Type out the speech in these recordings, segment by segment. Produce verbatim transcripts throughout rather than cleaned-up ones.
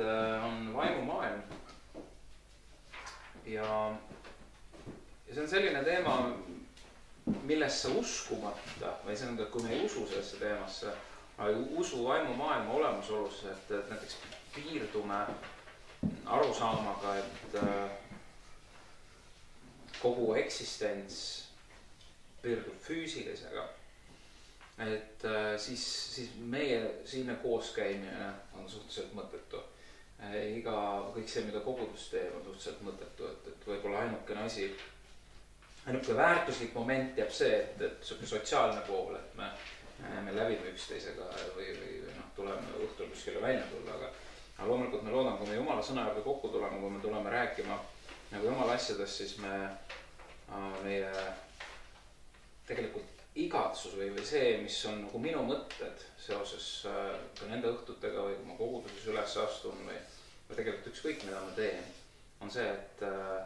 on vaimumaailm. Ja, ja see on selline teema, millesse uskumata, või see on, et kui me ei usu sellesse teemasse, aga ei usu vaimumaailma olemasolusse, et, et näiteks piirdume arusaamaga, et kogu eksistents piirdub füüsilisega, et siis, siis meie siinne kooskäimine on suhteliselt mõttetu. Iga, kõik see, mida kogudus teeb, on suhteliselt mõttetu, et, et võib-olla ainukene asi, ainukene väärtuslik moment jääb see, et, et sotsiaalne pool, et me, me läbime üksteisega või, või, või noh, tuleme õhtul kuskile välja tulla, aga, aga loomulikult me loodan, kui me Jumala sõna juurde kokku tuleme, kui me tuleme rääkima nagu Jumala asjadest, siis me, meie tegelikult igatsus või, või see, mis on nagu minu mõtted seoses ka nende õhtutega või kui ma koguduses üles astun või, või tegelikult ükskõik, mida ma teen, on see, et,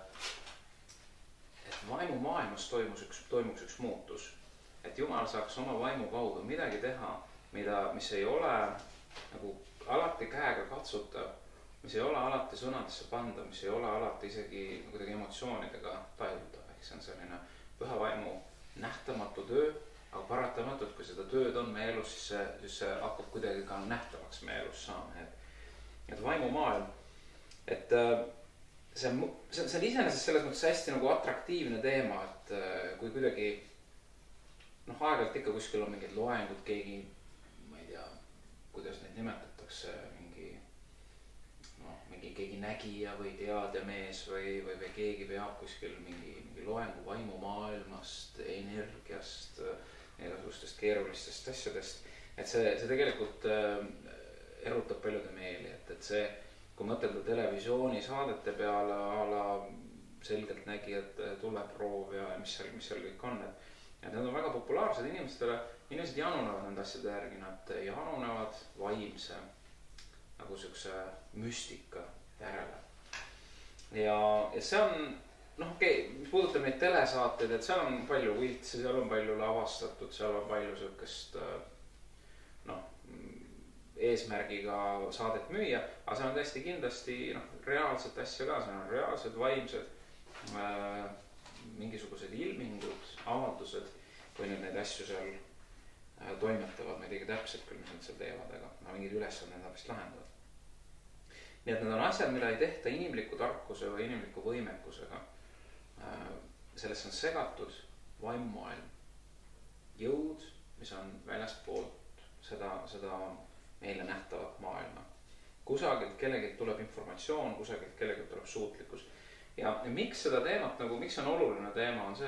et vaimumaailmas toimus üks, toimuks üks muutus. Et Jumal saaks oma vaimu kaudu midagi teha, mida, mis ei ole nagu alati käega katsutav, mis ei ole alati sõnadesse panda, mis ei ole alati isegi kuidagi emotsioonidega tajutav. Ehk see on selline püha vaimu nähtamatu töö, aga paratamatult, kui seda tööd on meie elus, siis see, siis see hakkab kuidagi ka nähtavaks meie elus saama. Et, et vaimumaailm, et see on, see on iseenesest selles mõttes hästi nagu atraktiivne teema, et kui kuidagi noh, aeg-ajalt ikka kuskil on mingid loengud, keegi, ma ei tea, kuidas neid nimetatakse, mingi, noh, mingi keegi nägija või teademees või, või, või keegi peab kuskil mingi, mingi loengu vaimumaailmast, energiast, igasugustest keerulistest asjadest. Et see, see tegelikult erutab paljude meeli, et, et see, kui mõtelda televisioonisaadete peale, ala selgelt nägi, et tuleproov ja mis seal, mis seal kõik on, et ja need on väga populaarsed inimestele, inimesed janunevad nende asjade järgi, nad janunevad vaimse nagu siukse müstika järele. Ja, ja see on, noh, okei, mis puudutab neid telesaateid, et seal on palju võitsi, seal on palju lavastatud, seal on palju siukest, noh, eesmärgiga saadet müüa, aga see on tõesti kindlasti, noh, reaalset asja ka, see on reaalsed vaimsed äh, mingisugused ilmingud, avaldused, kui nüüd neid asju seal äh, toimetavad, ma ei teagi täpselt küll, mis nad seal teevad, aga no, mingid ülesanded nad vist lahendavad. Nii et need on asjad, mida ei tehta inimliku tarkuse või inimliku võimekusega. Äh, sellesse on segatud vaimumaailm, jõud, mis on väljastpoolt seda, seda meile nähtavat maailma. Kusagilt kellegilt tuleb informatsioon, kusagilt kellegilt tuleb suutlikkus. Ja, ja miks seda teemat, nagu miks on oluline teema, on see,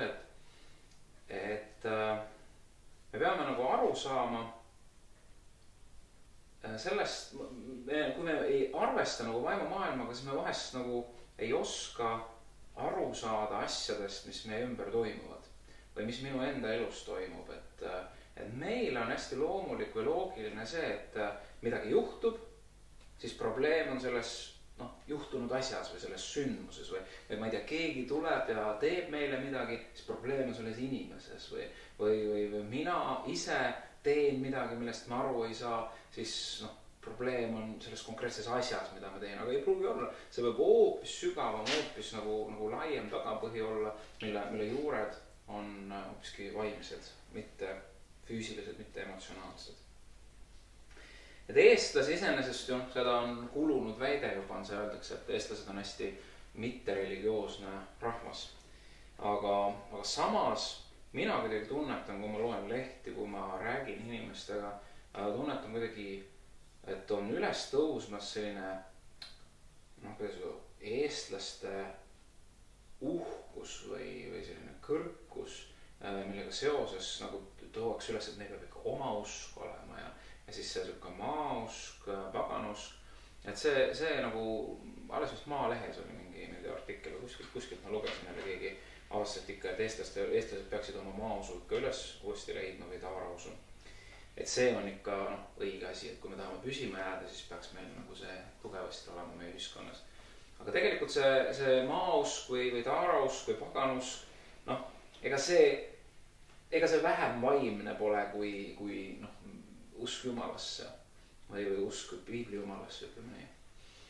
et, et äh, me peame nagu aru saama sellest, kui me ei arvesta nagu vaimumaailmaga, siis me vahest nagu ei oska aru saada asjadest, mis meie ümber toimuvad või mis minu enda elus toimub. Et, et meil on hästi loomulik või loogiline see, et midagi juhtub, siis probleem on selles noh, juhtunud asjas või selles sündmuses või, või ma ei tea, keegi tuleb ja teeb meile midagi, siis probleem on selles inimeses või, või, või, või mina ise teen midagi, millest ma aru ei saa, siis noh, probleem on selles konkreetses asjas, mida ma teen, aga ei pruugi olla. See võib hoopis sügavam, hoopis nagu, nagu laiem tagapõhi olla, mille, mille juured on hoopiski vaimsed, mitte füüsilised, mitte emotsionaalsed. Et eestlasi iseenesest ju, seda on kulunud väide juba, on see öeldakse, et eestlased on hästi mittereligioosne rahvas. Aga, aga samas mina kuidagi tunnetan, kui ma loen lehti, kui ma räägin inimestega, tunnetan kuidagi, et on üles tõusmas selline noh, kuidas ju eestlaste uhkus või, või selline kõrkus, millega seoses nagu tuuaks üles, et neil peab ikka oma usk olema ja, ja siis see siuke maausk, paganusk. Et see, see nagu alles vist Maalehes oli mingi, mingi artikkel või kuskilt, kuskilt ma lugesin jälle keegi avastat ikka, et eestlaste, eestlased peaksid oma maausu ikka üles uuesti leidma või tavarausu. Et see on ikka noh, õige asi, et kui me tahame püsima jääda, siis peaks meil nagu see tugevasti olema meie ühiskonnas. Aga tegelikult see, see maausk või, või tavarausk või paganusk, noh, ega see, ega see vähem vaimne pole kui, kui noh, usk Jumalasse või, või usk Piibli Jumalasse, ütleme nii.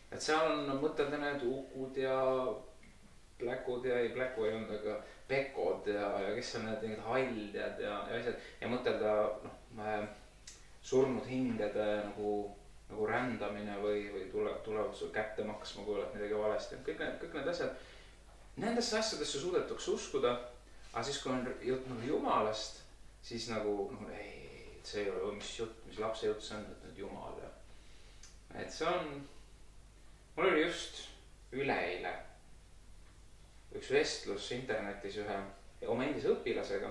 et seal on mõtelda need ukud ja pläkud ja ei pläku ei olnud, aga pekod ja, ja kes on need mingid haldjad ja, ja asjad ja mõtelda noh, surnud hingede nagu, nagu rändamine või, või tule, tulevad sul kätte maksma, kui oled midagi valesti. Kõik need, kõik need asjad, nendesse asjadesse suudetakse uskuda, aga siis kui on jutt nagu Jumalast, siis nagu no, ei, see ei ole mis jutt, mis lapse jutt, see on nüüd Jumal ja et see on, mul oli just üleeile üks vestlus internetis ühe oma endise õpilasega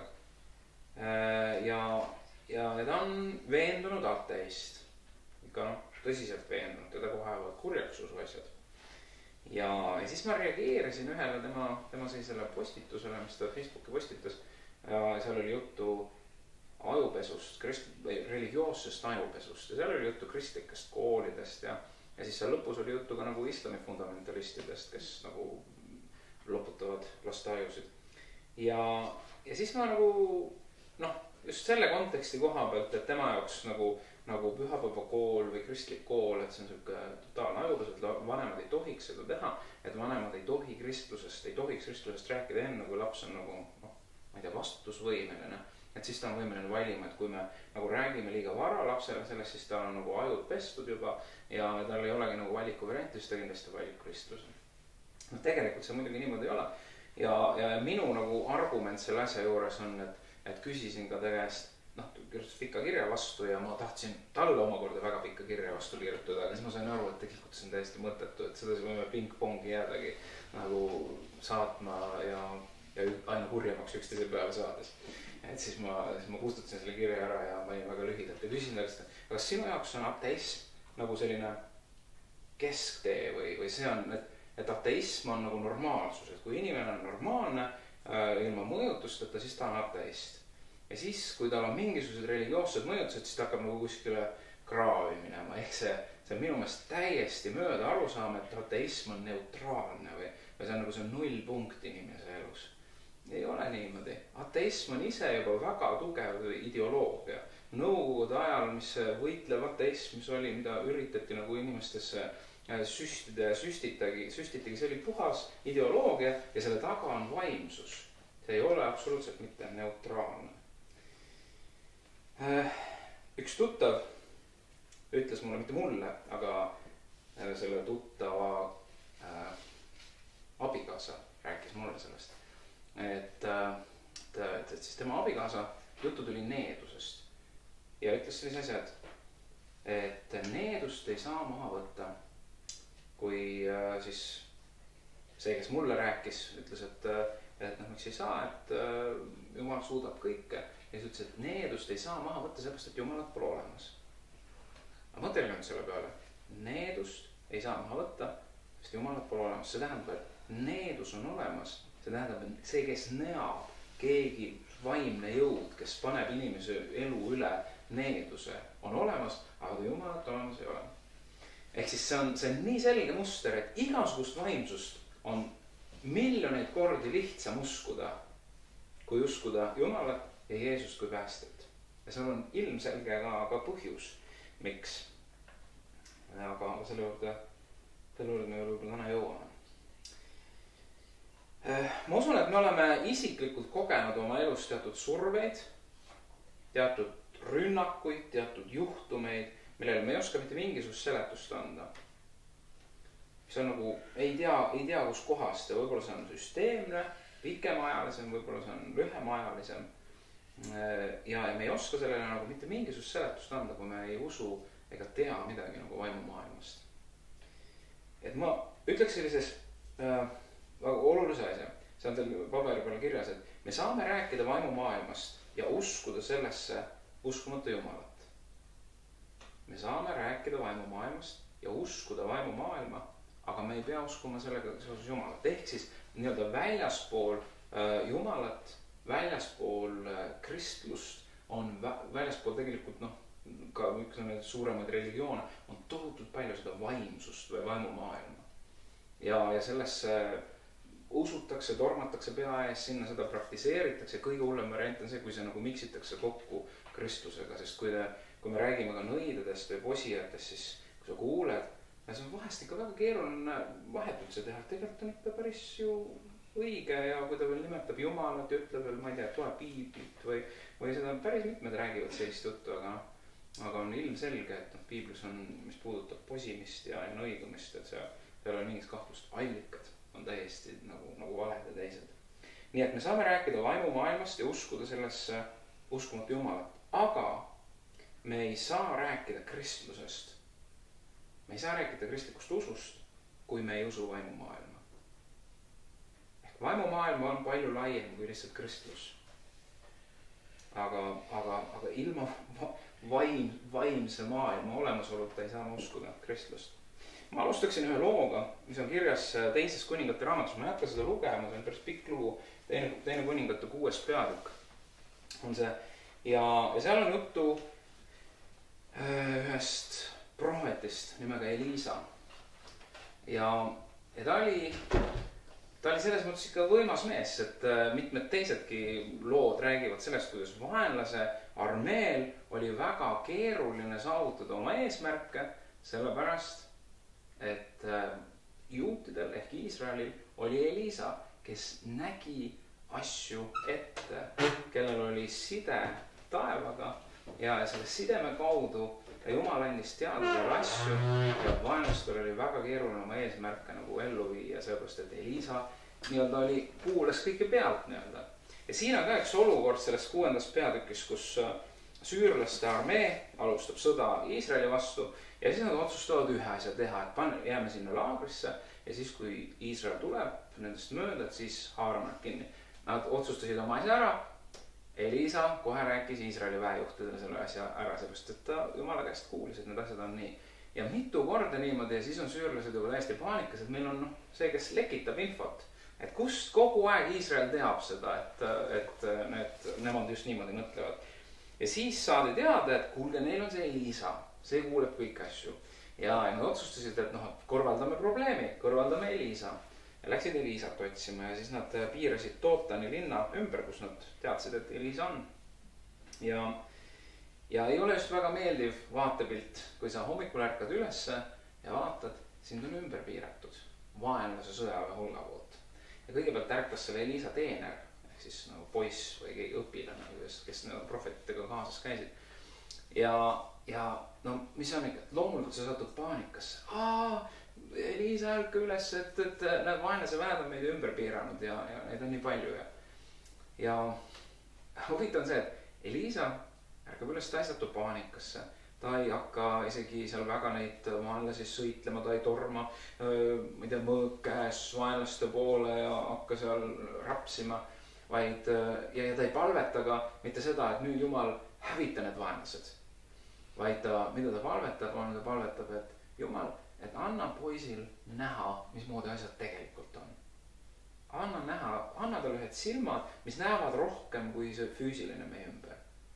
ja, ja ta on veendunud ateist, ikka noh, tõsiselt veendunud, teda kohe ajavad kurjaks usu asjad ja, ja siis ma reageerisin ühele tema, tema sellisele postitusele, mis ta Facebooki postitas ja seal oli juttu ajupesust, krist, religioossest ajupesust ja seal oli juttu kristlikest koolidest ja, ja siis seal lõpus oli juttu ka nagu islami fundamentalistidest, kes nagu loputavad lasteajusid. Ja, ja siis ma nagu, noh, just selle konteksti koha pealt, et tema jaoks nagu, nagu pühapäevakool või kristlik kool, et see on selline totaalne ajupes, et vanemad ei tohiks seda teha, et vanemad ei tohi kristlusest, ei tohiks kristlusest rääkida enne, kui laps on nagu, noh, ma ei tea, vastutusvõimeline. Et siis ta on võimeline valima, et kui me nagu räägime liiga vara lapsele sellest, siis ta on nagu ajud pestud juba ja tal ei olegi nagu valiku varianti, siis ta kindlasti valib kristluse. No tegelikult see muidugi niimoodi ei ole ja, ja minu nagu argument selle asja juures on, et, et küsisin ka ta käest, noh, kirjutas pika kirja vastu ja ma tahtsin talle omakorda väga pika kirja vastu kirjutada, aga siis ma sain aru, et tegelikult see on täiesti mõttetu, et seda võime ping-pongi jäädagi nagu saatma ja, ja aina hurjemaks üksteise peale saades. Et siis ma, siis ma kustutasin selle kirja ära ja panin väga lühidalt ja küsin tallist, et kas sinu jaoks on ateism nagu selline kesktee või, või see on, et et ateism on nagu normaalsus, et kui inimene on normaalne äh, ilma mõjutusteta, siis ta on ateist. Ja siis, kui tal on mingisugused religioossed mõjutused, siis ta hakkab nagu kuskile kraavi minema. Ehk see, see on minu meelest täiesti mööda arusaam, et ateism on neutraalne või, või see on nagu see null punkt inimese elus. Ei ole niimoodi. Ateism on ise juba väga tugev ideoloogia. Nõukogude ajal, mis võitlev ateism, mis oli, mida üritati nagu inimestesse süstida ja süstitagi, süstitagi, see oli puhas ideoloogia ja selle taga on vaimsus. See ei ole absoluutselt mitte neutraalne. Üks tuttav ütles mulle, mitte mulle, aga selle tuttava äh, abikaasa rääkis mulle sellest, et, et, et, et siis tema abikaasa juttu tuli needusest ja ütles sellise asja, et, et needust ei saa maha võtta. Kui äh, siis see, kes mulle rääkis, ütles, et, et noh, miks ei saa, et äh, Jumal suudab kõike. Ja siis ütles, et needust ei saa maha võtta sellepärast, et Jumalat pole olemas. Aga mõtelge nüüd selle peale. Needust ei saa maha võtta, sest Jumalat pole olemas. See tähendab, et needus on olemas. See tähendab, et see, kes näab, keegi vaimne jõud, kes paneb inimese elu üle needuse, on olemas, aga ta Jumalat olemas ei ole. Ehk siis see on, see on nii selge muster, et igasugust vaimsust on miljoneid kordi lihtsam uskuda, kui uskuda Jumalat ja Jeesust kui päästet. Ja seal on ilmselge ka, ka põhjus, miks. Aga selle juurde, selle juurde me võib-olla täna jõuame. Ma usun, et me oleme isiklikult kogenud oma elus teatud surveid, teatud rünnakuid, teatud juhtumeid, millele me ei oska mitte mingisugust seletust anda. See on nagu, ei tea, ei tea kus kohast ja võib-olla see on süsteemne, pikemaajalisem, võib-olla see on lühemaajalisem. Ja, ja me ei oska sellele nagu mitte mingisugust seletust anda, kui me ei usu ega tea midagi nagu vaimumaailmast. Et ma ütleks sellises äh, väga olulise asja. See on teil paberi peal kirjas, et me saame rääkida vaimumaailmast ja uskuda sellesse uskumata Jumalat. Me saame rääkida vaimumaailmast ja uskuda vaimumaailma, aga me ei pea uskuma sellega seoses Jumalat. Ehk siis nii-öelda väljaspool äh, Jumalat, väljaspool äh, kristlust on vä- väljaspool tegelikult noh, ka üks suuremaid religioone on tohutult palju seda vaimsust või vaimumaailma. Ja, ja sellesse usutakse, tormatakse pea ees, sinna seda praktiseeritakse. Kõige hullem variant on see, kui see nagu miksitakse kokku kristlusega, sest kui te Kui me räägime ka nõidadest või posijatest, siis kui sa kuuled ja see on vahest ikka väga keeruline vahet üldse teha, et tegelikult on ikka päris ju õige ja kui ta veel nimetab Jumalat ja ütleb veel, ma ei tea, loe piiblit või, või seda päris mitmed räägivad sellist juttu, aga, aga on ilmselge, et noh, piiblis on, mis puudutab posimist ja õigumist, et see, seal ei ole mingit kahtlust, allikad on täiesti nagu, nagu valed ja teised. Nii et me saame rääkida vaimumaailmast ja uskuda sellesse uskumatu Jumalat, aga me ei saa rääkida kristlusest. Me ei saa rääkida kristlikust usust, kui me ei usu vaimumaailma. Ehk vaimumaailma on palju laiem kui lihtsalt kristlus. Aga, aga, aga ilma vaim, vaimse maailma olemasoluta ei saa ma uskuda kristlust. Ma alustaksin ühe looga, mis on kirjas teises kuningate raamatus. Ma ei hakka seda lugema, see on päris pikk lugu. Teine, teine kuningate kuues peatükk on see. Ja, ja seal on juttu ühest prohvetist nimega Elisa. Ja, ja ta oli, ta oli selles mõttes ikka võimas mees, et mitmed teisedki lood räägivad sellest, kuidas vaenlase armeel oli väga keeruline saavutada oma eesmärke, sellepärast, et juutidel ehk Iisraelil oli Elisa, kes nägi asju ette, kellel oli side taevaga ja selle sideme kaudu ja Jumal andis teada talle asju ja vaenlastel oli väga keeruline oma eesmärke nagu ellu viia, sellepärast, et Elisa nii-öelda oli, kuulas kõike pealt nii-öelda. Ja siin on ka üks olukord sellest kuuendas peatükis, kus süürlaste armee alustab sõda Iisraeli vastu ja siis nad otsustavad ühe asja teha, et pan, jääme sinna laagrisse ja siis, kui Iisrael tuleb nendest mööda, siis haarame nad kinni. Nad otsustasid oma asja ära. Elisa kohe rääkis Iisraeli väejuhtidele selle asja ära, sellepärast, et ta Jumala käest kuulis, et need asjad on nii. Ja mitu korda niimoodi ja siis on süürlased juba täiesti paanikas, et meil on no, see, kes lekitab infot. Et kust kogu aeg Iisrael teab seda, et, et need, nemad just niimoodi mõtlevad. Ja siis saadi teada, et kuulge, neil on see Elisa, see kuuleb kõik asju. Ja nad otsustasid, et noh, kõrvaldame probleemi, kõrvaldame Elisa. Ja läksid Elisat otsima ja siis nad piirasid Dootani linna ümber, kus nad teadsid, et Elisa on. Ja, ja ei ole just väga meeldiv vaatepilt, kui sa hommikul ärkad ülesse ja vaatad, sind on ümber piiratud vaenlase sõjaväe hulga poolt. Ja kõigepealt ärkas selle Elisa teener, ehk siis nagu poiss või keegi õpilane, kes, kes prohvetitega kaasas käisid. Ja, ja no mis on ikka, loomulikult sa satud paanikasse. Aa, Elisa ärka üles, et, et need vaenlase väed on meid ümber piiranud ja, ja neid on nii palju. Ja, ja huvitav on see, et Elisa ärkab üles, ta ei satu paanikasse. Ta ei hakka isegi seal väga neid vaenlasi sõitlema, ta ei torma, ma ei tea, mõõk käes vaenlaste poole ja hakka seal rapsima, vaid ja, ja ta ei palveta ka mitte seda, et nüüd Jumal hävita need vaenlased, vaid ta, mida ta palvetab, on ta palvetab, et Jumal, et anna poisil näha, mismoodi asjad tegelikult on. Anna näha, anna talle ühed silmad, mis näevad rohkem kui see füüsiline meie ümber.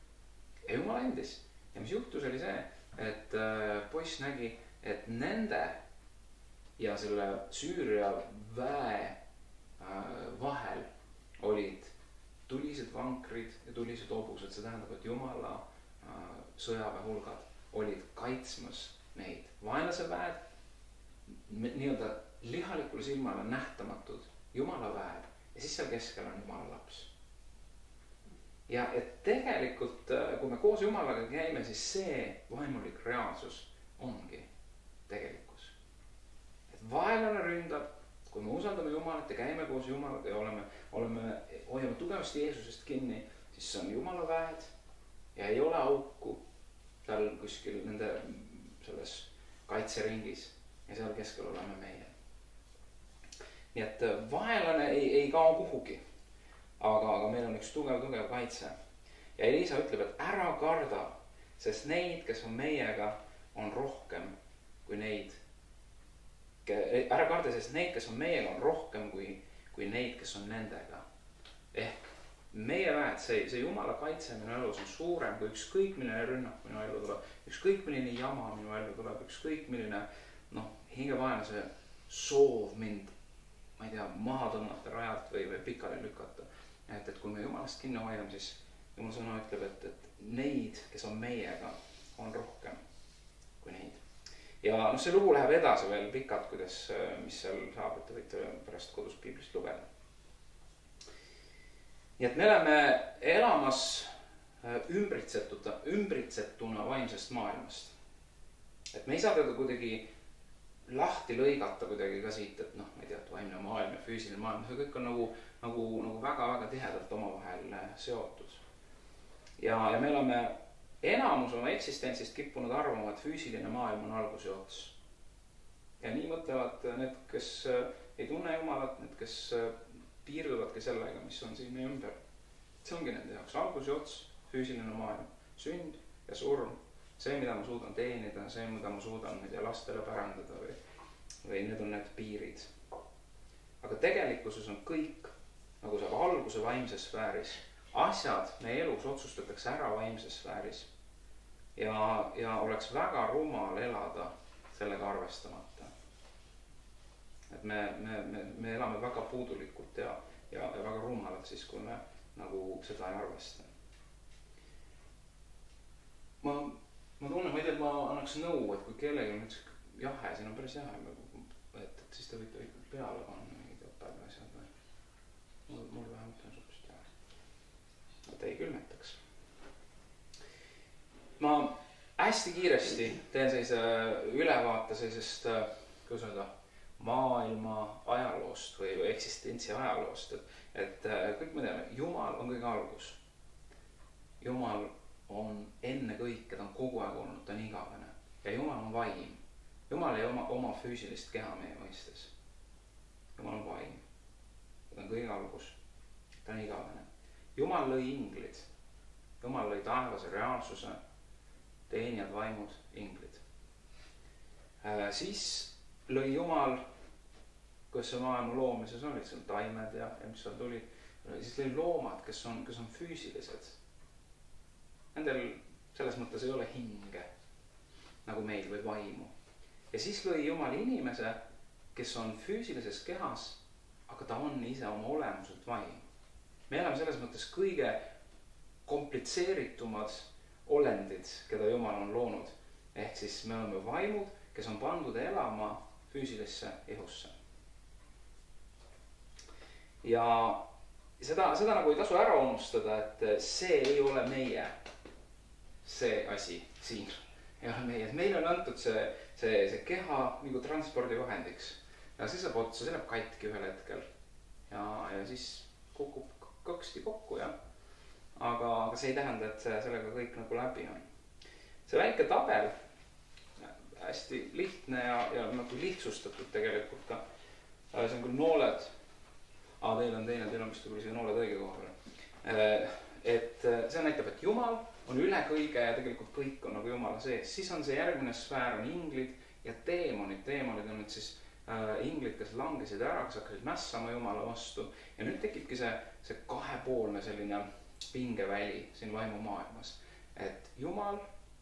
Ja Jumal andis. Ja mis juhtus oli see, et poiss nägi, et nende ja selle Süüria väe vahel olid tulised vankrid ja tulised hobused. See tähendab, et Jumala sõjaväe hulgad olid kaitsmas neid. Vaenlase väed, nii-öelda lihalikule silmale nähtamatud Jumala väed ja siis seal keskel on Jumala laps. Ja et tegelikult, kui me koos Jumalaga käime, siis see vaimulik reaalsus ongi tegelikkus. Et vaenlane ründab, kui me usaldame Jumalat ja käime koos Jumalaga ja oleme, oleme, hoiame tugevasti Jeesusest kinni, siis see on Jumala väed ja ei ole auku seal kuskil nende selles kaitseringis ja seal keskel oleme meie. Nii et vaenlane ei, ei kao kuhugi. Aga, aga meil on üks tugev, tugev kaitse. Ja Elisa ütleb, et ära karda, sest neid, kes on meiega, on rohkem kui neid. Ära karda, sest neid, kes on meiega, on rohkem kui, kui neid, kes on nendega. Ehk meie väed, see, see Jumala kaitse minu elus on suurem, kui ükskõik milline rünnak minu ellu tuleb, ükskõik milline jama minu ellu tuleb, ükskõik milline noh, hingevaenlase soov mind, ma ei tea, maha tõmmata rajalt või, või pikali lükata. Et, et kui me Jumalast kinni hoiame, siis Jumal sõna ütleb, et, et neid, kes on meiega, on rohkem kui neid. ja noh, see lugu läheb edasi veel pikalt, kuidas, mis seal saab, et te võite pärast kodus piiblist lugeda. Nii et me oleme elamas ümbritsetuna, ümbritsetuna vaimsest maailmast. Et me ei saa teda kuidagi lahti lõigata kuidagi ka siit, et noh, ma ei tea, et vaimne maailm ja füüsiline maailm, see kõik on nagu, nagu, nagu väga-väga tihedalt omavahel seotud. Ja, ja me oleme enamus oma eksistentsist kippunud arvama, et füüsiline maailm on algus ja ots. Ja nii mõtlevad need, kes ei tunne Jumalat, need, kes piirduvadki sellega, mis on siin meie ümber. See ongi nende jaoks algus ja ots, füüsiline maailm, sünd ja surm, see, mida ma suudan teenida, see, mida ma suudan ja lastele pärandada või, või need on need piirid. Aga tegelikkuses on kõik, nagu saab alguse vaimses sfääris, asjad meie elus otsustatakse ära vaimses sfääris ja, ja oleks väga rumal elada sellega arvestamata. Et me, me, me, me elame väga puudulikult ja, ja, ja väga rumalalt siis, kui me nagu seda ei arvesta. Ma, ma tunnen, ma ei tea, et ma annaks nõu, et kui kellegi on üldse jahe, siin on päris jahe, et, et siis te võite peale panna mingid õpped asjad või mul, mul vähemalt on supist jahe. Et ei külmetaks. Ma hästi kiiresti teen sellise ülevaate sellisest, kuidas öelda, maailma ajaloost või, või eksistentsi ajaloost, et, et kõik me teame, Jumal on kõige algus. Jumal on enne kõike, ta on kogu aeg olnud, ta on igavene. Ja Jumal on vaim. Jumal ei oma, oma füüsilist keha meie mõistes. Jumal on vaim. Ta on kõige algus. Ta on igavene. Jumal lõi inglid. Jumal lõi taevase reaalsuse, teenijad, vaimud, inglid. Äh, siis lõi Jumal, kus see maailma loomises olid, seal taimed ja, ja mis seal tulid, siis lõi loomad, kes on, kes on füüsilised. Nendel selles mõttes ei ole hinge, nagu meil või vaimu. Ja siis lõi Jumal inimese, kes on füüsilises kehas, aga ta on ise oma olemuselt vaim. Me oleme selles mõttes kõige komplitseeritumad olendid, keda Jumal on loonud. Ehk siis me oleme vaimud, kes on pandud elama füüsilisse ihusse. Ja seda, seda nagu ei tasu ära unustada, et see ei ole meie, see asi siin. Ei ole meie, et meile on antud see, see, see keha nagu transpordivahendiks. Ja see saab otsa, see läheb katki ühel hetkel. Ja, ja siis kukub kõksti kokku, jah. Aga, aga see ei tähenda, et see, sellega kõik nagu läbi on. See väike tabel, hästi lihtne ja, ja nagu lihtsustatud tegelikult ka. See on küll nooled, aga teil on teine, teil on vist küll siia nooled õige koha peal. Et see näitab, et Jumal on üle kõige ja tegelikult kõik on nagu Jumala sees. Siis on see järgmine sfäär, on inglid ja teemonid. Teemonid on nüüd siis äh, inglid, kes langesid ära, kes hakkasid mässama Jumala vastu. Ja nüüd tekibki see, see kahepoolne selline pingeväli siin vaimu maailmas. Et Jumal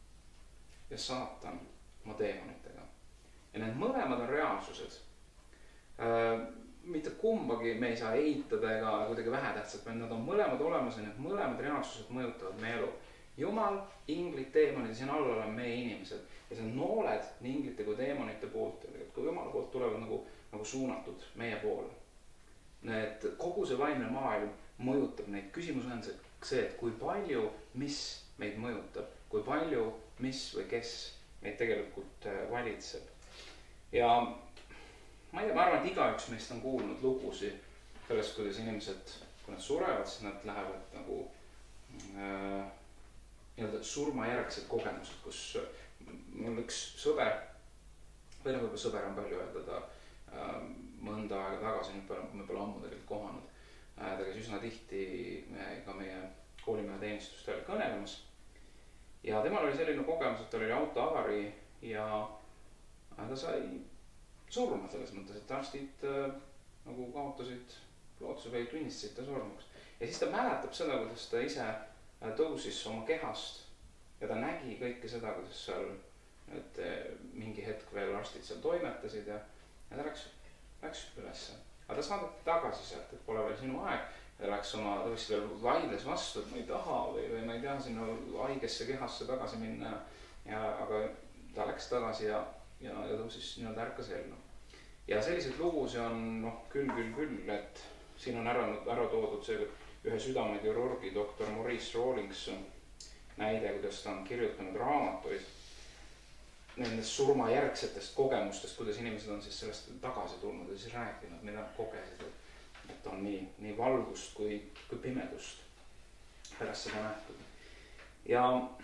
ja saatan oma teemonitega. Ja need mõlemad on reaalsused. Äh, mitte kumbagi me ei saa eitada ega kuidagi vähetähtsad, vaid nad on mõlemad olemas ja need mõlemad reaalsused mõjutavad meie elu. Jumal, inglid, teemonid, siin all oleme meie inimesed. Ja see nooled nii inglite kui teemonite poolt, kui Jumala poolt tulevad nagu, nagu suunatud meie poole. Need, kogu see vaimne maailm mõjutab neid. Küsimus on see, et kui palju, mis meid mõjutab, kui palju, mis või kes meid tegelikult valitseb. Ja ma ei tea, ma arvan, et igaüks meist on kuulnud lugusi sellest, kuidas inimesed, kui nad surevad, siis nad lähevad nagu äh, nii-öelda surmajärgsed kogemused, kus mul üks sõber, või nagu juba sõber on palju öelda, ta äh, mõnda aega tagasi, nüüd pole, me pole ammu tegelikult kohanud, äh, ta käis üsna tihti ka meie koolimehe teenistustel kõnelemas. Ja temal oli selline kogemus, et tal oli auto avari ja ta sai surma selles mõttes, et arstid äh, nagu kaotasid lootuse või tunnistasid ta surnuks. Ja siis ta mäletab seda, kuidas ta ise äh, tõusis oma kehast ja ta nägi kõike seda, kuidas seal et, äh, mingi hetk veel arstid seal toimetasid ja, ja ta läks, läks ülesse. Aga ta saadeti tagasi sealt, et pole veel sinu aeg. Ta läks oma, ta vist veel vaidles vastu, et ma ei taha või, või ma ei taha sinna haigesse kehasse tagasi minna. Ja, aga ta läks tagasi ja ja, ja ta siis nii-öelda ärkas ellu. Ja selliseid lugusi on noh, küll, küll, küll, et siin on ära, ära toodud see ühe südamekirurgi doktor Maurice Rawlings näide, kuidas ta on kirjutanud raamatuid nendest surmajärgsetest kogemustest, kuidas inimesed on siis sellest tagasi tulnud ja siis rääkinud, mida nad kogesid, et on nii, nii valgust kui, kui pimedust pärast seda nähtud. Ja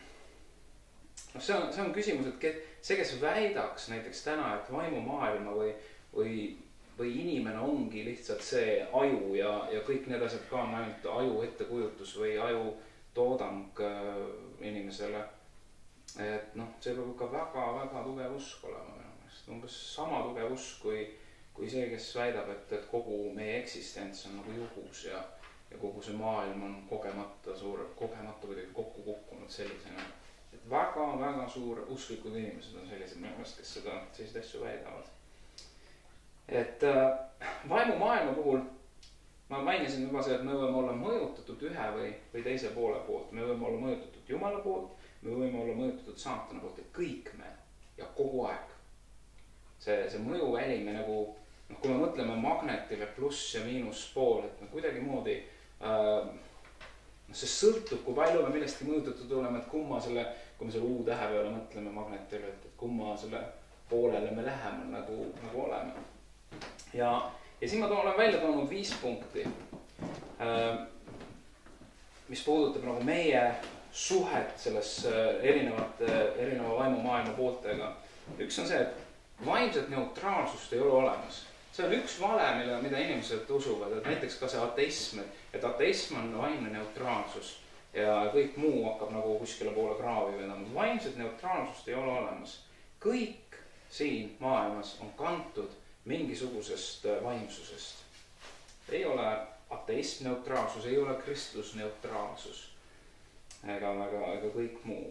no see on, see on küsimus, et ke, see, kes väidaks näiteks täna, et vaimumaailma või, või, või inimene ongi lihtsalt see aju ja, ja kõik need asjad ka on ainult aju ettekujutus või aju toodang inimesele. Et noh, see peab ikka väga, väga tugev usk olema minu meelest. Umbes sama tugev usk kui, kui see, kes väidab, et, et kogu meie eksistents on nagu juhus ja, ja kogu see maailm on kogemata, suur, kogemata kuidagi kokku kukkunud sellisena. Et väga, väga suur usklikud inimesed on sellised minu meelest, kes seda selliseid asju väidavad. Et äh, vaimumaailma puhul ma mainisin juba see, et me võime olla mõjutatud ühe või, või teise poole poolt. Me võime olla mõjutatud Jumala poolt, me võime olla mõjutatud saatana poolt, et kõik me ja kogu aeg. See, see mõjuväli me nagu, noh, kui me mõtleme magnetile pluss ja miinus pool, et me kuidagi moodi, äh, see sõltub, kui palju me millestki mõjutatud oleme, et kumma selle, kui me selle U-tähe peale mõtleme magnetile, et, et kumma selle poolele me läheme nagu, nagu oleme. Ja, ja siin ma to, olen välja toonud viis punkti, äh, mis puudutab nagu meie suhet selles erinevate, erineva vaimumaailma pooltega. Üks on see, et vaimset neutraalsust ei ole olemas. See on üks vale, mille, mida inimesed usuvad, et näiteks ka see ateism, et ateism on vaimne neutraalsus ja kõik muu hakkab nagu kuskile poole kraavi vedama. Vaimset neutraalsust ei ole olemas. Kõik siin maailmas on kantud mingisugusest vaimsusest. Ei ole ateism neutraalsus, ei ole kristlus neutraalsus. Ega, ega, ega kõik muu.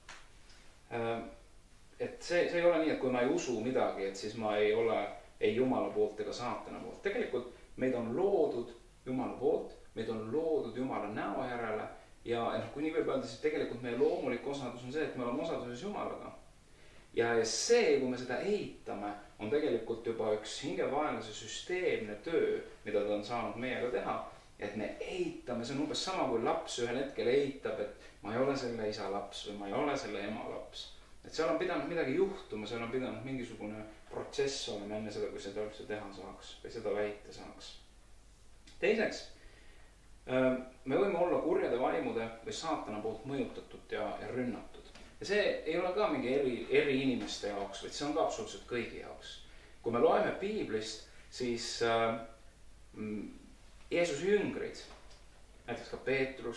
Et see, see ei ole nii, et kui ma ei usu midagi, et siis ma ei ole ei Jumala poolt ega saatana poolt. Tegelikult meid on loodud Jumala poolt, meid on loodud Jumala näo järele ja noh, kui nii võib öelda, siis tegelikult meie loomulik osadus on see, et me oleme osaduses Jumalaga. Ja see, kui me seda eitame, on tegelikult juba üks hingevaenlase süsteemne töö, mida ta on saanud meiega teha. Et me eitame, see on umbes sama kui laps ühel hetkel eitab, et ma ei ole selle isa laps või ma ei ole selle ema laps. Et seal on pidanud midagi juhtuma, seal on pidanud mingisugune protsess olema enne seda, kui seda üldse teha saaks või seda väita saaks. Teiseks, me võime olla kurjade vaimude või saatana poolt mõjutatud ja, ja rünnatud. Ja see ei ole ka mingi eri, eri inimeste jaoks, vaid see on ka absoluutselt kõigi jaoks. Kui me loeme piiblist, siis äh, Jeesuse jüngrid, näiteks ka Peetrus,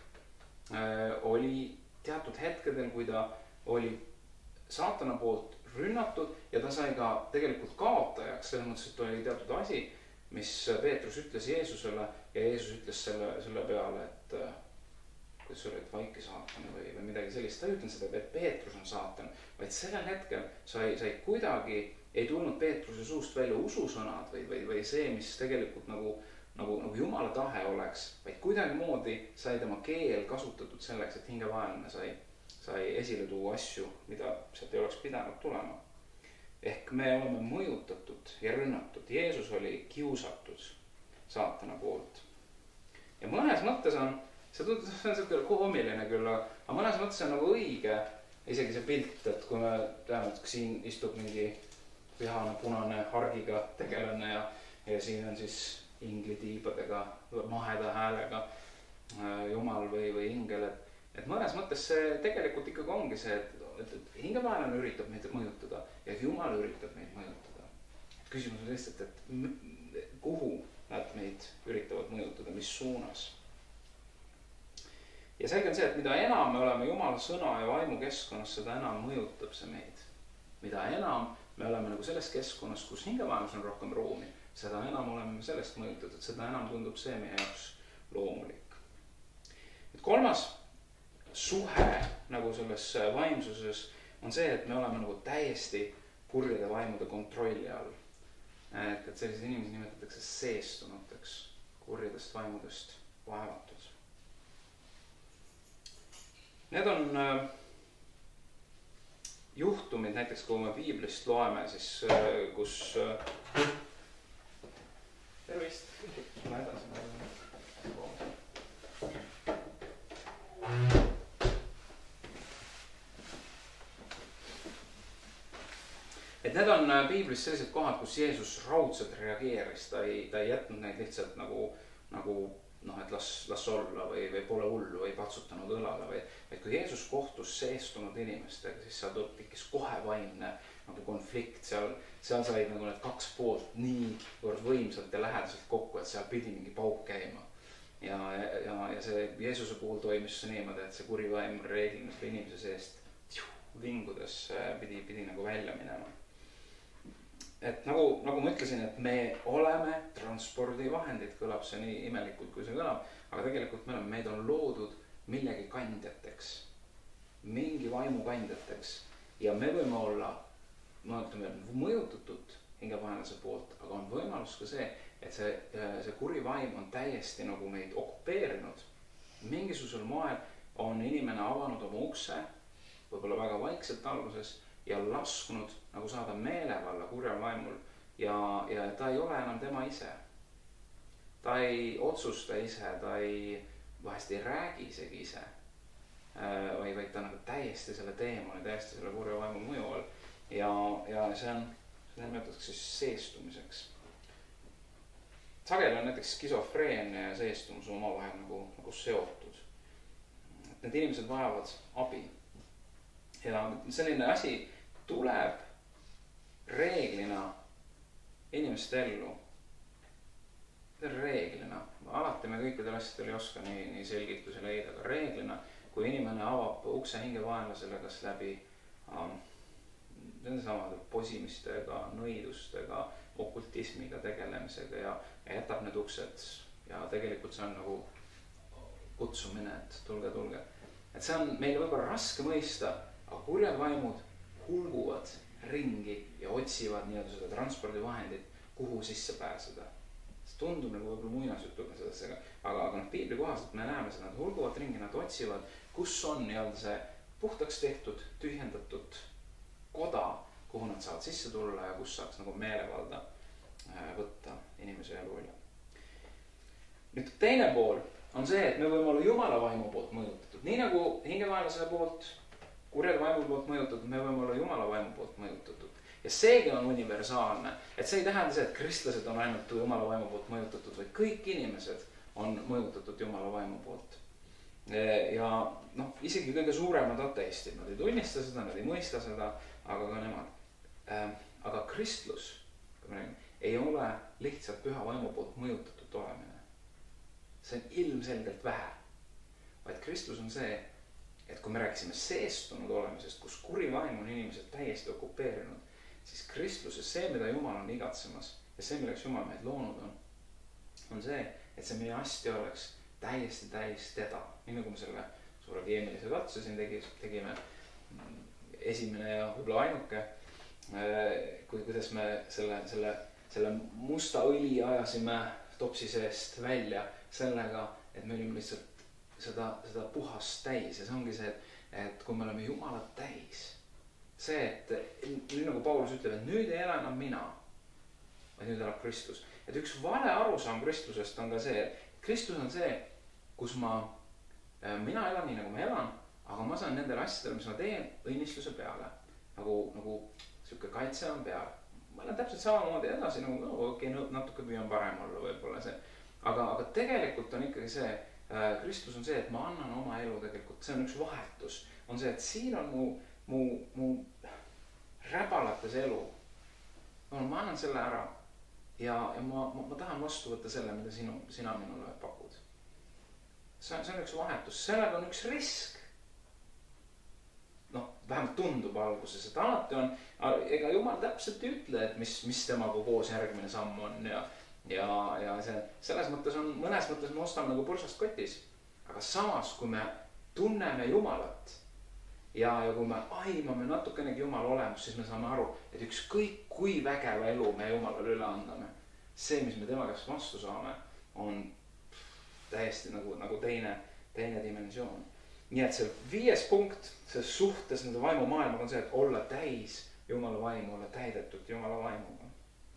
oli teatud hetkedel, kui ta oli saatana poolt rünnatud ja ta sai ka tegelikult kaotajaks, selles mõttes, et oli teatud asi, mis Peetrus ütles Jeesusele ja Jeesus ütles selle, selle peale, et kuidas sa oled vaiki saatan või, või midagi sellist. Ta ei ütlen seda, et Peetrus on saatan, vaid sellel hetkel sai, sai kuidagi, ei tulnud Peetruse suust välja ususõnad või, või, või see, mis tegelikult nagu Nagu, nagu Jumala tahe oleks, vaid kuidagi moodi sai tema keel kasutatud selleks, et hingevaenlane sai, sai esile tuua asju, mida sealt ei oleks pidanud tulema. Ehk me oleme mõjutatud ja rünnatud. Jeesus oli kiusatud saatana poolt. Ja mõnes mõttes on, see on selline koomiline küll, aga mõnes mõttes on nagu õige isegi see pilt, et kui me teame, et siin istub mingi vihane punane hargiga tegelane ja, ja siin on siis inglitiibadega, maheda häälega Jumal või, või ingel, et, et mõnes mõttes see tegelikult ikkagi ongi see, et, et, et hingevaenlane üritab meid mõjutada ja Jumal üritab meid mõjutada. Küsimus on lihtsalt, et kuhu nad meid üritavad mõjutada, mis suunas. Ja selge on see, et mida enam me oleme Jumala sõna ja vaimu keskkonnas, seda enam mõjutab see meid. Mida enam me oleme nagu selles keskkonnas, kus hingevaenlus on rohkem ruumi, seda enam oleme sellest mõjutatud, seda enam tundub see meie jaoks loomulik. Et kolmas suhe nagu selles vaimsuses on see, et me oleme nagu täiesti kurjade vaimude kontrolli all. Et, et sellised inimesed nimetatakse seestunuteks, kurjadest vaimudest vaevatud. Need on juht juhtumid, näiteks kui me piiblist loeme, siis kus tervist, lähe edasi. Et need on piiblis sellised kohad, kus Jeesus raudselt reageeris, ta ei, ta ei jätnud neid lihtsalt nagu, nagu noh, et las, las olla või, või pole hullu või patsutanud õlale või, et kui Jeesus kohtus seestunud inimestega, siis seal tekkis kohe vaimne nagu konflikt, seal, seal said nagu need kaks poolt nii võimsalt ja lähedaselt kokku, et seal pidi mingi pauk käima. Ja, ja, ja see Jeesuse puhul toimis see niimoodi, et see kuri vaim reeglina selle inimese seest tjuh, vingudes pidi, pidi nagu välja minema. Et nagu, nagu ma ütlesin, et me oleme transpordivahendid, kõlab see nii imelikult, kui see kõlab, aga tegelikult me oleme, meid on loodud millegi kandjateks, mingi vaimu kandjateks ja me võime olla, ma ütleme, mõjutatud hingevaenlase poolt, aga on võimalus ka see, et see, see kuri vaim on täiesti nagu meid okupeerinud. Mingisugusel moel on inimene avanud oma ukse, võib-olla väga vaikselt alguses, ja laskunud nagu saada meelevalla kurjal vaimul ja, ja ta ei ole enam tema ise. Ta ei otsusta ise, ta ei, vahest ei räägi isegi ise, või vaid ta nagu täiesti selle teemani, täiesti selle kurja vaimu mõju all. Ja, ja see on, seda nimetatakse siis seestumiseks. Sageli on näiteks skisofreenia ja seestumus omavahel nagu, nagu seotud. Need inimesed vajavad abi. Ja selline asi tuleb reeglina inimeste ellu. Reeglina. Alati me kõikidel asjadel ei oska nii, nii selgitusi leida, aga reeglina, kui inimene avab ukse hingevaenlasele kas läbi ähm, samade posimistega, nõidustega, okultismiga tegelemisega ja, ja jätab need uksed ja tegelikult see on nagu kutsumine, et tulge, tulge. Et see on meile võib-olla raske mõista, aga kurjad vaimud hulguvad ringi ja otsivad nii-öelda seda transpordivahendit, kuhu sisse pääseda. See tundub nagu võib-olla muinasjutuga sellesse, aga, aga noh, piibli kohaselt me näeme seda, nad hulguvad ringi, nad otsivad, kus on nii-öelda see puhtaks tehtud, tühjendatud koda, kuhu nad saavad sisse tulla ja kus saaks nagu meelevalda võtta inimese elu üle. Nüüd teine pool on see, et me võime olla Jumala vaimu poolt mõjutatud. Nii nagu hingevaenlase poolt, kurjal vaimu poolt mõjutatud, me võime olla Jumala vaimu poolt mõjutatud. Ja seegi on universaalne. Et see ei tähenda see, et kristlased on ainult Jumala vaimu poolt mõjutatud, vaid kõik inimesed on mõjutatud Jumala vaimu poolt. Ja noh, isegi kõige suuremad ateistid, nad ei tunnista seda, nad ei mõista seda, aga ka nemad. Aga kristlus ei ole lihtsalt püha vaimu poolt mõjutatud olemine. See on ilmselgelt vähe. Vaid kristlus on see, et kui me rääkisime seestunud olemisest, kus kuri vaim on inimesed täiesti okupeerinud, siis kristluses see, mida Jumal on igatsemas ja see, milleks Jumal meid loonud on, on see, et see meie asti oleks täiesti täis teda. Nii nagu me selle suure keemilise katse siin tegi, tegime esimene ja võib-olla ainuke, kui, kuidas me selle, selle, selle musta õli ajasime topsi seest välja sellega, et me olime lihtsalt seda, seda puhast täis ja see ongi see, et, et kui me oleme Jumalat täis, see, et nii nagu Paulus ütleb, et nüüd ei ela enam mina, vaid nüüd elab Kristus. Et üks vale arusaam Kristlusest on ka see, et Kristus on see, kus ma, mina elan nii nagu ma elan, aga ma saan nendele asjadele, mis ma teen, õnnistuse peale. Nagu, nagu siuke kaitse on peal. Ma olen täpselt samamoodi edasi, nagu no, okei, okay, natuke püüan parem olla võib-olla see. Aga, aga tegelikult on ikkagi see, Kristus on see, et ma annan oma elu tegelikult, see on üks vahetus. On see, et siin on mu, mu, mu räbalates elu. No, ma annan selle ära ja, ja ma, ma, ma tahan vastu võtta selle, mida sinu, sina minule pakud. See, see on üks vahetus, sellega on üks risk. Noh, vähemalt tundub alguses, et alati on, ega Jumal täpselt ei ütle, et mis, mis temaga koos järgmine samm on ja Ja, ja see, selles mõttes on, mõnes mõttes me ostame nagu pulsast kotis. Aga samas, kui me tunneme Jumalat ja, ja kui me aimame natukenegi Jumala olemus, siis me saame aru, et ükskõik kui vägeva elu me Jumalale üle anname. See, mis me tema käest vastu saame, on täiesti nagu, nagu teine, teine dimensioon. nii et see viies punkt, see suhtes nende vaimumaailmaga on see, et olla täis Jumala vaimu, olla täidetud Jumala vaimuga.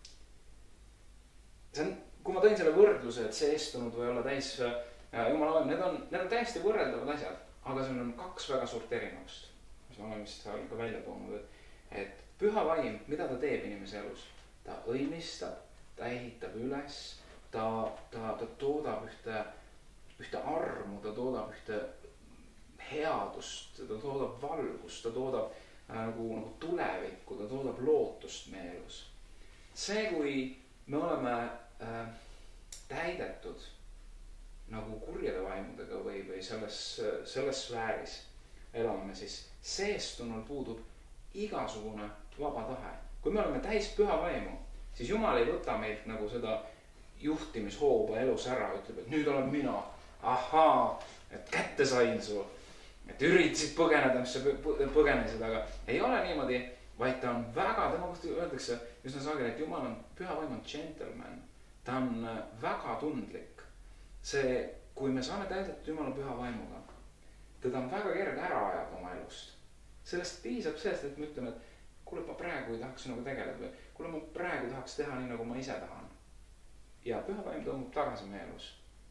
See on, kui ma tõin selle võrdluse, et seestunud või olla täis Jumala vaimu, need on, need on täiesti võrreldavad asjad, aga seal on kaks väga suurt erinevust, mis ma olen vist ka välja toonud, et püha vaim, mida ta teeb inimese elus? Ta õimistab, ta ehitab üles, ta, ta, ta toodab ühte, ühte armu, ta toodab ühte headust, ta toodab valgust, ta toodab nagu, nagu tulevikku, ta toodab lootust meie elus. See, kui me oleme äh, täidetud nagu kurjade vaimudega või, või selles, selles sfääris elame, siis seestunul puudub igasugune vaba tahe. Kui me oleme täis püha vaimu, siis Jumal ei võta meilt nagu seda juhtimishooba elus ära, ütleb, et nüüd olen mina, ahaa, et kätte sain su, et üritasid põgeneda, mis sa põgenesid, aga ei ole niimoodi, vaid ta on väga, tema kohta öeldakse üsna sageli, et Jumal on, püha vaim on gentleman, ta on väga tundlik. See, kui me saame täidetud Jumala püha vaimuga, teda on väga kerge ära ajada oma elust. Sellest piisab sellest, et me ütleme, et kuule, ma praegu ei tahaks nagu tegeleda või kuule, ma praegu tahaks teha nii, nagu ma ise tahan. Ja püha vaim tõmbub tagasi meie elus.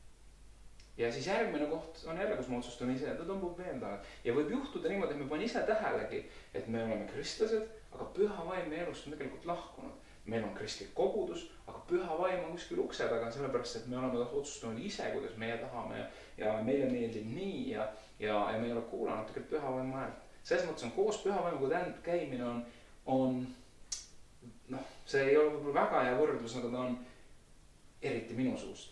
Ja siis järgmine koht on jälle, kus ma otsustan ise, ta tõmbub veel tagasi. Ja võib juhtuda niimoodi, et me panen ise tähelegi, et me oleme kristlased, aga püha vaim meie elust on tegelikult lahkunud. Meil on kristlik kogudus, aga püha vaim on kuskil ukse taga, sellepärast, et me oleme otsustanud ise, kuidas meie tahame ja meile meeldib nii ja, ja, ja me ei ole kuulanud tegelikult püha vaimu häält. Selles mõttes on koos püha vaimuga käimine on, on noh, see ei ole võib-olla väga hea võrdlus, aga ta on eriti minu suust.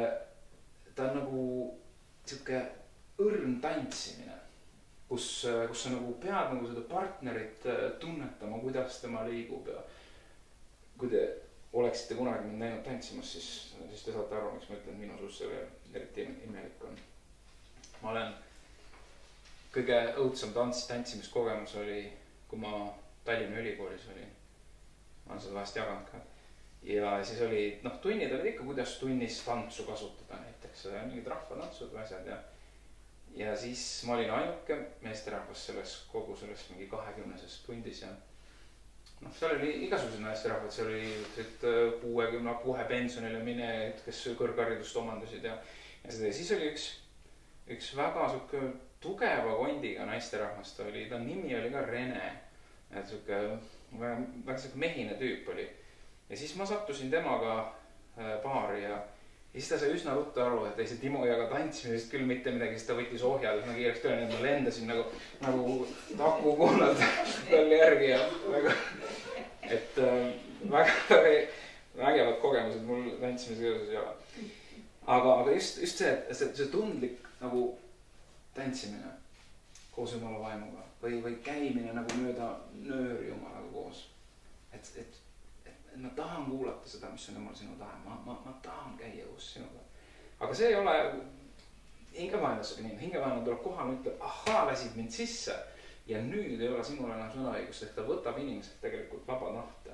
Ta on nagu siuke õrn tantsimine, kus, kus sa nagu pead nagu seda partnerit tunnetama, kuidas tema liigub ja kui te oleksite kunagi mind näinud tantsimas, siis, siis te saate aru, miks ma ütlen, et minu suust selle eriti imelik on. Ma olen kõige õudsam tants, tantsimiskogemus oli, kui ma Tallinna ülikoolis olin. Ma olen seda vahest jaganud ka. Ja siis oli, noh, tunnid olid ikka, kuidas tunnis tantsu kasutada näiteks. Mingid rahvatantsud või asjad ja, ja siis ma olin ainuke meesterahvas selles, kogu selles mingi kahekümneses tundis ja noh, seal oli igasugused meesterahvad, seal oli kuuekümne kohe pensionile mine, kes kõrgharidust omandasid ja, ja seda. Ja siis oli üks, üks väga suke tugeva kondiga naisterahvast oli, ta nimi oli ka Rene. Et suke väga, väga suke mehine tüüp oli. Ja siis ma sattusin temaga paari ja, ja siis ta sai üsna ruttu aru, et ei see Timo ei aga tantsimisest küll mitte midagi, siis ta võttis ohjad üsna kiireks tööle, et ma lendasin nagu, nagu taku kuulad talle järgi ja väga, et äh, väga, väga vägevad kogemused mul tantsimise seoses ei ole. Aga, aga just, just see, see, see tundlik nagu tantsimine koos Jumala vaimuga või, või käimine nagu mööda nööri Jumalaga koos. Et, et, et ma tahan kuulata seda, mis on Jumal sinu tahe. Ma, ma, ma tahan käia koos sinuga. Aga see ei ole hingevaenlasega nii. Hingevaenlane tuleb kohale ja ütleb, ahaa, lasid mind sisse ja nüüd ei ole sinul enam sõnaõigust, ehk ta võtab inimesed tegelikult vaba tahte.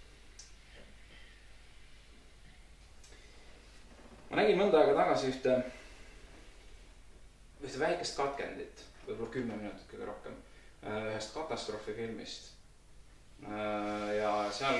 Ma nägin mõnda aega tagasi ühte ühte väikest katkendit, võib-olla kümme minutit kõige rohkem, ühest katastroofifilmist. Ja seal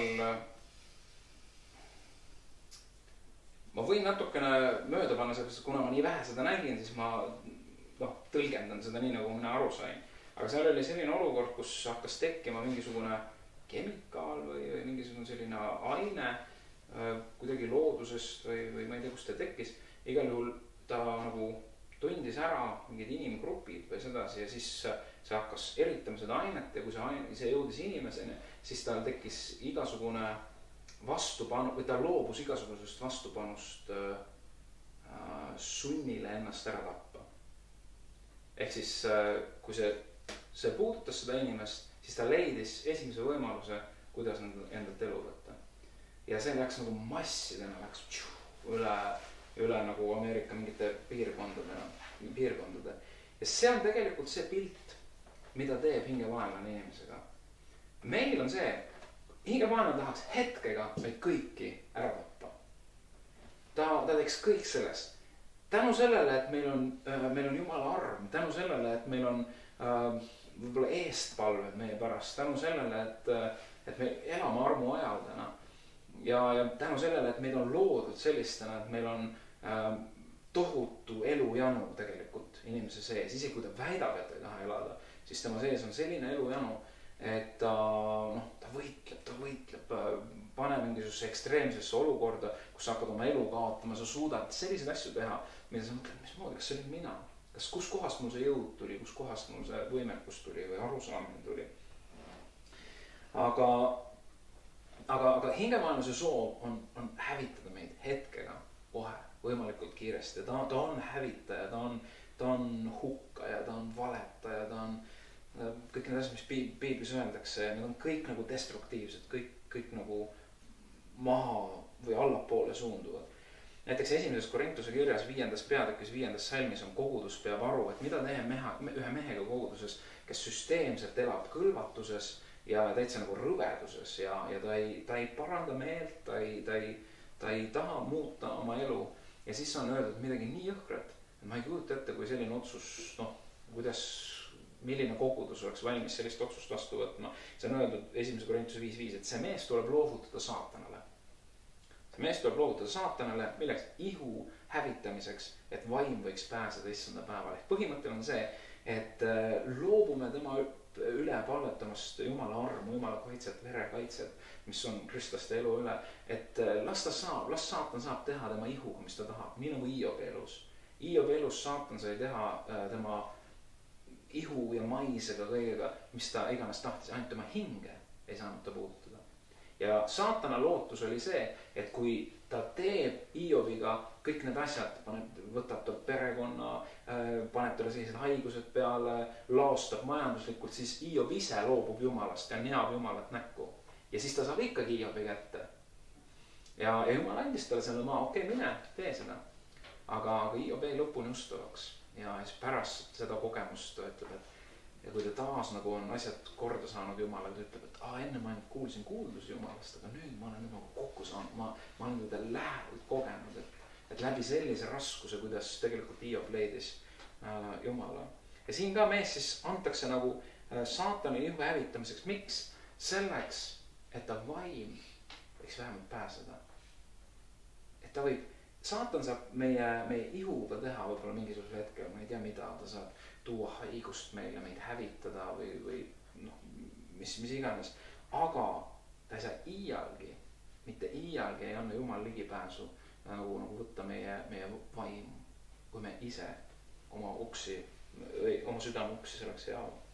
ma võin natukene mööda panna, sellepärast, kuna ma nii vähe seda nägin, siis ma noh, tõlgendan seda nii, nagu mina aru sain. Aga seal oli selline olukord, kus hakkas tekkima mingisugune kemikaal või, või mingisugune selline aine kuidagi loodusest või, või ma ei tea, kus ta tekkis. Igal juhul ta nagu tundis ära mingid inimgrupid või sedasi ja siis see hakkas eritama seda ainet ja kui see, aine, see jõudis inimeseni, siis tal tekkis igasugune vastupanu või ta loobus igasugusest vastupanust äh, sunnile ennast ära tappa. Ehk siis äh, kui see, see puudutas seda inimest, siis ta leidis esimese võimaluse, kuidas endalt elu võtta. Ja see läks nagu massidena, läks tšuh, üle üle nagu Ameerika mingite piirkondade, piirkondade. Ja see on tegelikult see pilt, mida teeb hingevaenlane inimesega. Meil on see, hingevaenlane tahaks hetkega meid kõiki ära tappa. Ta, ta teeks kõik sellest. tänu sellele, et meil on, meil on Jumala arm, tänu sellele, et meil on äh, võib-olla eestpalved meie pärast, tänu sellele, et, et me elame armu ajal täna. Ja, ja tänu sellele, et meid on loodud sellistena, et meil on äh, tohutu elujanu tegelikult inimese sees. Isegi kui ta väidab, et ei taha elada, siis tema sees on selline elujanu, et ta, noh, ta võitleb, ta võitleb, pane mingisuguse ekstreemsesse olukorda, kus sa hakkad oma elu kaotama, sa suudad selliseid asju teha, mida sa mõtled, mis moodi, kas see oli mina? Kas kus kohast mul see jõud tuli, kus kohast mul see võimekus tuli või arusaamine tuli. Aga, aga, aga hingemaailmuse soov on, on hävitada meid hetkega, kohe, võimalikult kiiresti. Ta, ta on hävitaja, ta on, ta on hukkaja, ta on valetaja, ta on kõik need asjad, mis piiblis öeldakse, need on kõik nagu destruktiivsed, kõik, kõik nagu maha või allapoole suunduvad. Näiteks esimeses Korintuse kirjas viiendas peatükis viiendas salmis on kogudus peab aru, et mida tehe meha, ühe mehega koguduses, kes süsteemselt elab kõlvatuses ja täitsa nagu rõveduses ja, ja ta ei, ta ei paranda meelt, ta ei, ta ei, ta ei taha muuta oma elu. Ja siis on öeldud midagi nii jõhkrat, et ma ei kujuta ette, kui selline otsus, noh, kuidas, milline kogudus oleks valmis sellist otsust vastu võtma. See on öeldud esimese Korintuse viis viis, et see mees tuleb loovutada saatanale. See mees tuleb loovutada saatanale, milleks ihu hävitamiseks, et vaim võiks pääseda issanda päeval. Ehk põhimõte on see, et loobume tema üle palvetamast Jumala armu, Jumala kaitset, vere kaitset, mis on kristlaste elu üle. Et las ta saab, las saatan saab teha tema ihuga, mis ta tahab, nii nagu Hiobi elus. Hiobi elus saatan sai teha tema ihu ja maisega kõigega, mis ta iganes tahtis, ainult tema hinge ei saanud ta puudutada. Ja saatana lootus oli see, et kui ta teeb Hiobiga kõik need asjad, paneb, võtab ta perekonna, paneb talle sellised haigused peale, laostab majanduslikult, siis Hiob ise loobub Jumalast ja neab Jumalat näkku. Ja siis ta saab ikkagi Hiobi kätte. Ja, ja Jumal andis talle selle maa, okei, okay, mine, tee seda. Aga, aga Hiob ei lõpuni ustavaks. Ja siis pärast seda kogemust ta ütleb, et ja kui ta taas nagu on asjad korda saanud Jumala, ta ütleb, et aa, enne ma ainult kuulsin kuuldusi Jumalast, aga nüüd ma olen nagu kokku saanud, ma, ma olen teda lähedalt kogenud, et, et läbi sellise raskuse, kuidas tegelikult Hiob leidis äh, Jumala. Ja siin ka mees siis antakse nagu äh, saatani ihu hävitamiseks. Miks? Selleks, et ta vaim võiks vähemalt pääseda. Et ta võib, saatan saab meie, meie ihuga teha võib-olla mingisugusel hetkel, ma ei tea mida, ta saab tuua haigust meile, meid hävitada või, või noh, mis, mis iganes. Aga ta ei saa iialgi, mitte iialgi ei anna Jumal ligipääsu nagu, nagu võtta meie, meie vaimu, kui me ise oma uksi, oma südame uksi selleks ei ava.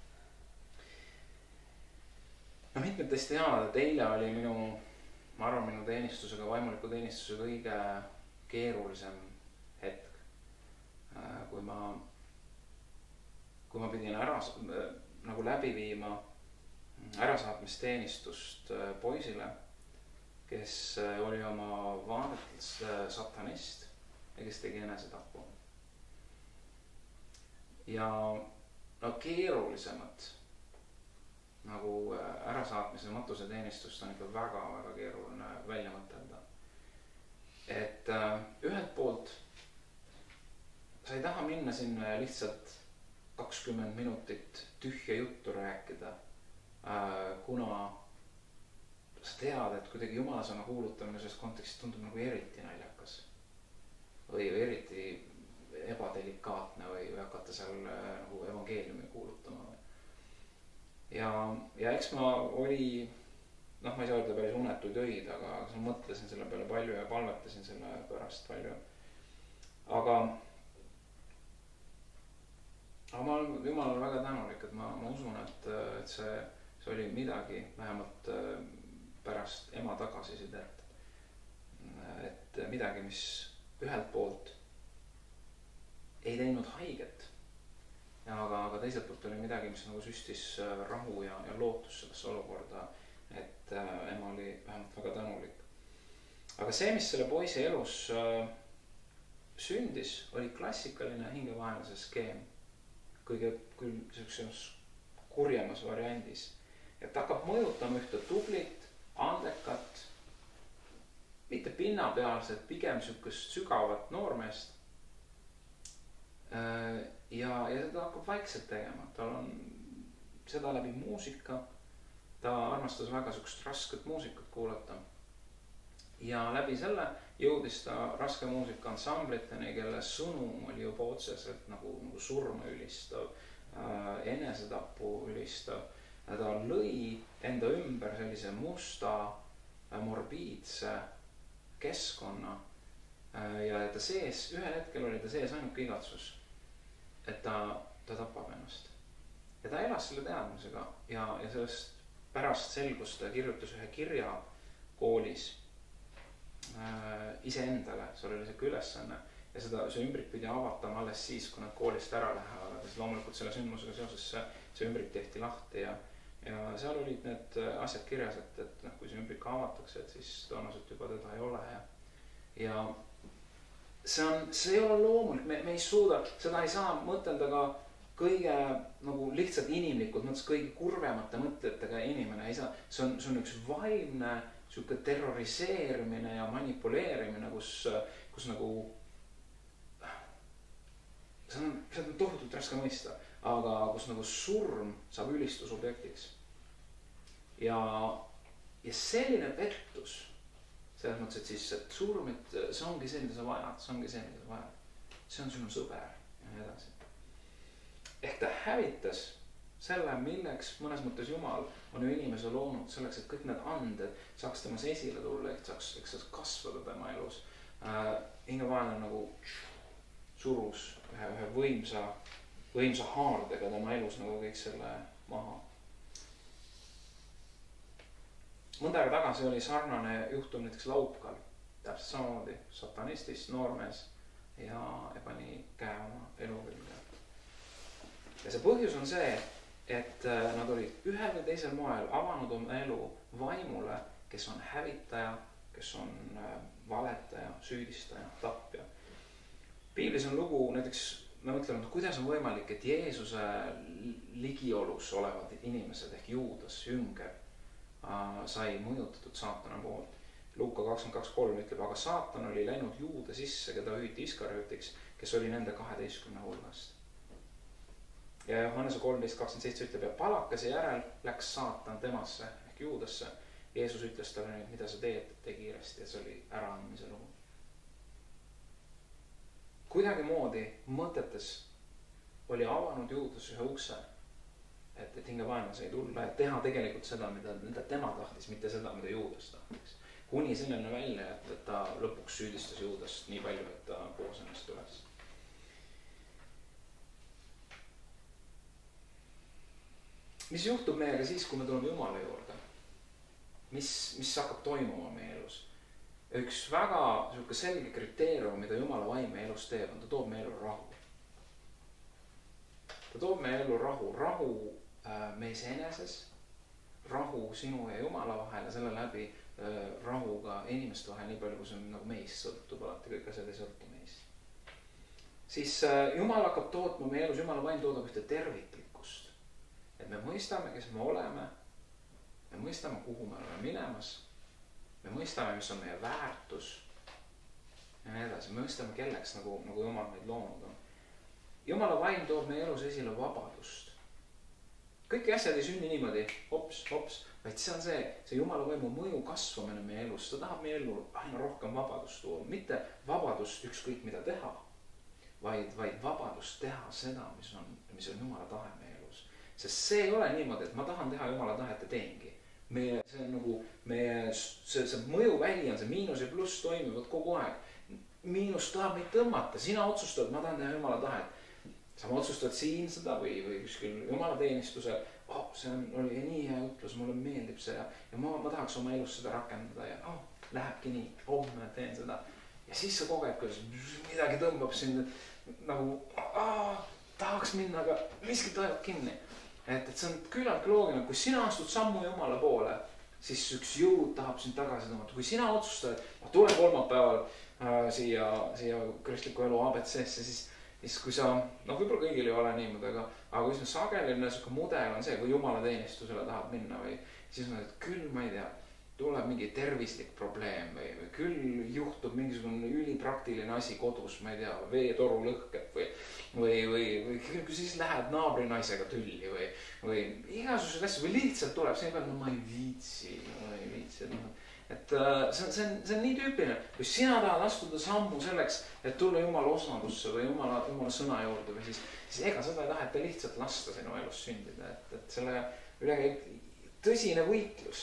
No mitmed teist teavad, et eile oli minu, ma arvan, minu teenistusega, vaimuliku teenistusega kõige keerulisem hetk, kui ma kui ma pidin ära, nagu läbi viima ärasaatmisteenistust poisile, kes oli oma vaadates satanist ja kes tegi enesetapu. Ja no keerulisemad nagu ärasaatmise matuseteenistust on ikka väga, väga keeruline välja mõtelda. Et ühelt poolt sa ei taha minna sinna lihtsalt kakskümmend minutit tühja juttu rääkida, kuna sa tead, et kuidagi Jumala sõna kuulutamine sellest kontekstist tundub nagu eriti naljakas või eriti ebadelikaatne või hakata seal nagu evangeeliumi kuulutama. Ja, ja eks ma oli, noh, ma ei saa öelda päris unetuid öid, aga ma mõtlesin selle peale palju ja palvetasin selle pärast palju. Aga Aga ma olen Jumalale väga tänulik, et ma, ma usun, et, et see, see oli midagi vähemalt pärast ema tagasisidet. Et midagi, mis ühelt poolt ei teinud haiget, aga, aga teiselt poolt oli midagi, mis nagu süstis rahu ja, ja lootus sellesse olukorda, et ema oli vähemalt väga tänulik. Aga see, mis selle poisi elus sündis, oli klassikaline hingevaenlase skeem. Kõige küll sellises kurjemas variandis. Et ta hakkab mõjutama ühte tublit, andekat, mitte pinnapealset, pigem sükest sügavat noormeest, ja, ja seda hakkab vaikselt tegema, tal on seda läbi muusika, ta armastas väga sukust rasket muusikat kuulata ja läbi selle jõudis ta raske muusika ansambliteni, kelle sõnum oli juba otseselt nagu, nagu surma ülistav, enesetapu ülistav. Ta lõi enda ümber sellise musta, morbiidse keskkonna ja ta sees, ühel hetkel oli ta sees ainuke igatsus, et ta, ta tapab ennast. Ja ta elas selle teadmisega ja, ja sellest pärast selgus ta kirjutas ühe kirja koolis äh, iseendale, seal oli see ülesanne ja seda, see ümbrik pidi avatama alles siis, kui nad koolist ära lähevad, siis loomulikult selle sündmusega seoses see, see ümbrik tehti lahti ja ja seal olid need asjad kirjas, et, et noh, kui see ümbrik avatakse, et siis tõenäoliselt juba teda ei ole ja ja see on, see ei ole loomulik, me, me ei suuda, seda ei saa mõtelda ka kõige nagu lihtsalt inimlikud mõttes, kõige kurvemate mõtetega inimene ei saa, see on, see on üks vaimne siuke terroriseerimine ja manipuleerimine, kus, kus nagu see on, see on tohutult raske mõista, aga kus nagu surm saab ülistusobjektiks ja, ja selline pettus selles mõttes, et siis et surm, et see ongi see, mida sa vajad, see ongi see, mida sa vajad, see on sinu sõber ja nii edasi. Ehk ta hävitas selle, milleks mõnes mõttes Jumal on ju inimese loonud selleks, et kõik need anded saaks temas esile tulla, ehk saaks, ehk saaks kasvada tema elus. Äh, Hingevaene nagu surus ühe, ühe võimsa, võimsa haardega tema elus nagu kõik selle maha. Mõnda aega tagasi oli sarnane juhtum näiteks Laupkal, täpselt samamoodi satanistist noormees ja pani käe oma elu külge. Ja see põhjus on see, et nad olid ühel või teisel moel avanud oma elu vaimule, kes on hävitaja, kes on valetaja, süüdistaja, tapja. Piiblis on lugu, näiteks me mõtleme, et kuidas on võimalik, et Jeesuse ligiolus olevad inimesed ehk Juudas, jünger, sai mõjutatud saatana poolt. Luuka kakskümmend kaks kolm ütleb, aga saatan oli läinud Juuda sisse, keda hüüti Iskariotiks, kes oli nende kaheteistkümne hulgast. Ja Johannese kolmteist kakskümmend seitse ütleb, ja palakase järel läks saatan temasse ehk Juudasse. Jeesus ütles talle nüüd, mida sa teed, tee kiiresti, ja see oli äraandmise lugu. Kuidagi moodi mõtetes oli avanud Juudas ühe ukse, et, et Hingevaene sai tulla ja teha tegelikult seda, mida, mida tema tahtis, mitte seda, mida Juudas tahtis. Kuni sellele välja, et, et ta lõpuks süüdistas Juudast nii palju, et ta koos ennast üles. Mis juhtub meiega siis, kui me tuleme Jumala juurde? Mis, mis hakkab toimuma meie elus? Üks väga selge kriteerium, mida Jumala vaim meie elus teeb, on ta toob meie elu rahu. Ta toob meie elu rahu, rahu äh, meis eneses, rahu sinu ja Jumala vahel ja selle läbi äh, rahu ka inimeste vahel, nii palju, kui see nagu meist sõltub alati, kõik asjad ei sõltu meist. Siis äh, Jumal hakkab tootma meie elus, Jumala vaim toodab ühte terviklikkust. Et me mõistame, kes me oleme, me mõistame, kuhu me oleme minemas, me mõistame, mis on meie väärtus ja nii edasi, me mõistame, kelleks nagu, nagu Jumal meid loonud on. Jumala vaim toob meie elus esile vabadust. Kõiki asjad ei sünni niimoodi, hops, hops, vaid see on see, see Jumala vaimu mõju kasvamine meie elus, ta tahab meie ellu aina rohkem vabadust tuua, mitte vabadust ükskõik mida teha, vaid, vaid vabadust teha seda, mis on, mis on Jumala tahe meie elus. Sest see ei ole niimoodi, et ma tahan teha Jumala tahet ja teengi. Meie, see on nagu, meie, see, see mõju väli on, see miinus ja pluss toimivad kogu aeg. Miinus tahab meid tõmmata, sina otsustad, ma tahan teha Jumala tahet. Sa ma otsustad siin seda või, või kuskil Jumala teenistuse, oh, see on, oli nii hea jutlus, mulle meeldib see ja, ja ma, ma tahaks oma elus seda rakendada ja oh, lähebki nii, oh, ma teen seda. Ja siis sa koged, kuidas midagi tõmbab sind nagu, ah, tahaks minna, aga miski toimub kinni. Et, et see on küllalt loogiline, kui sina astud sammu Jumala poole, siis üks jõud tahab sind tagasi tõmmata. Kui sina otsustad, ma tulen kolmapäeval äh, siia, siia kristliku elu A B C-sse, siis, siis kui sa, noh, võib-olla kõigil ei ole niimoodi, aga, aga kui see sageline suke mudel on see, kui Jumala teenistusele tahab minna või siis on, et küll ma ei tea, tuleb mingi tervislik probleem või, või küll juhtub mingisugune ülipraktiline asi kodus, ma ei tea, veetoru lõhkeb või, või, või, või küll siis lähed naabrinaisega tülli või, või igasuguseid asju või lihtsalt tuleb see peal, no ma ei viitsi, ma ei viitsi, noh. Et uh, see on, see on, see on nii tüüpiline, kui sina tahad astuda sammu selleks, et tulla Jumala osadusse või Jumala, Jumala sõna juurde või siis, siis ega seda ei taheta lihtsalt lasta sinu elus sündida, et, et selle üle käib tõsine võitlus.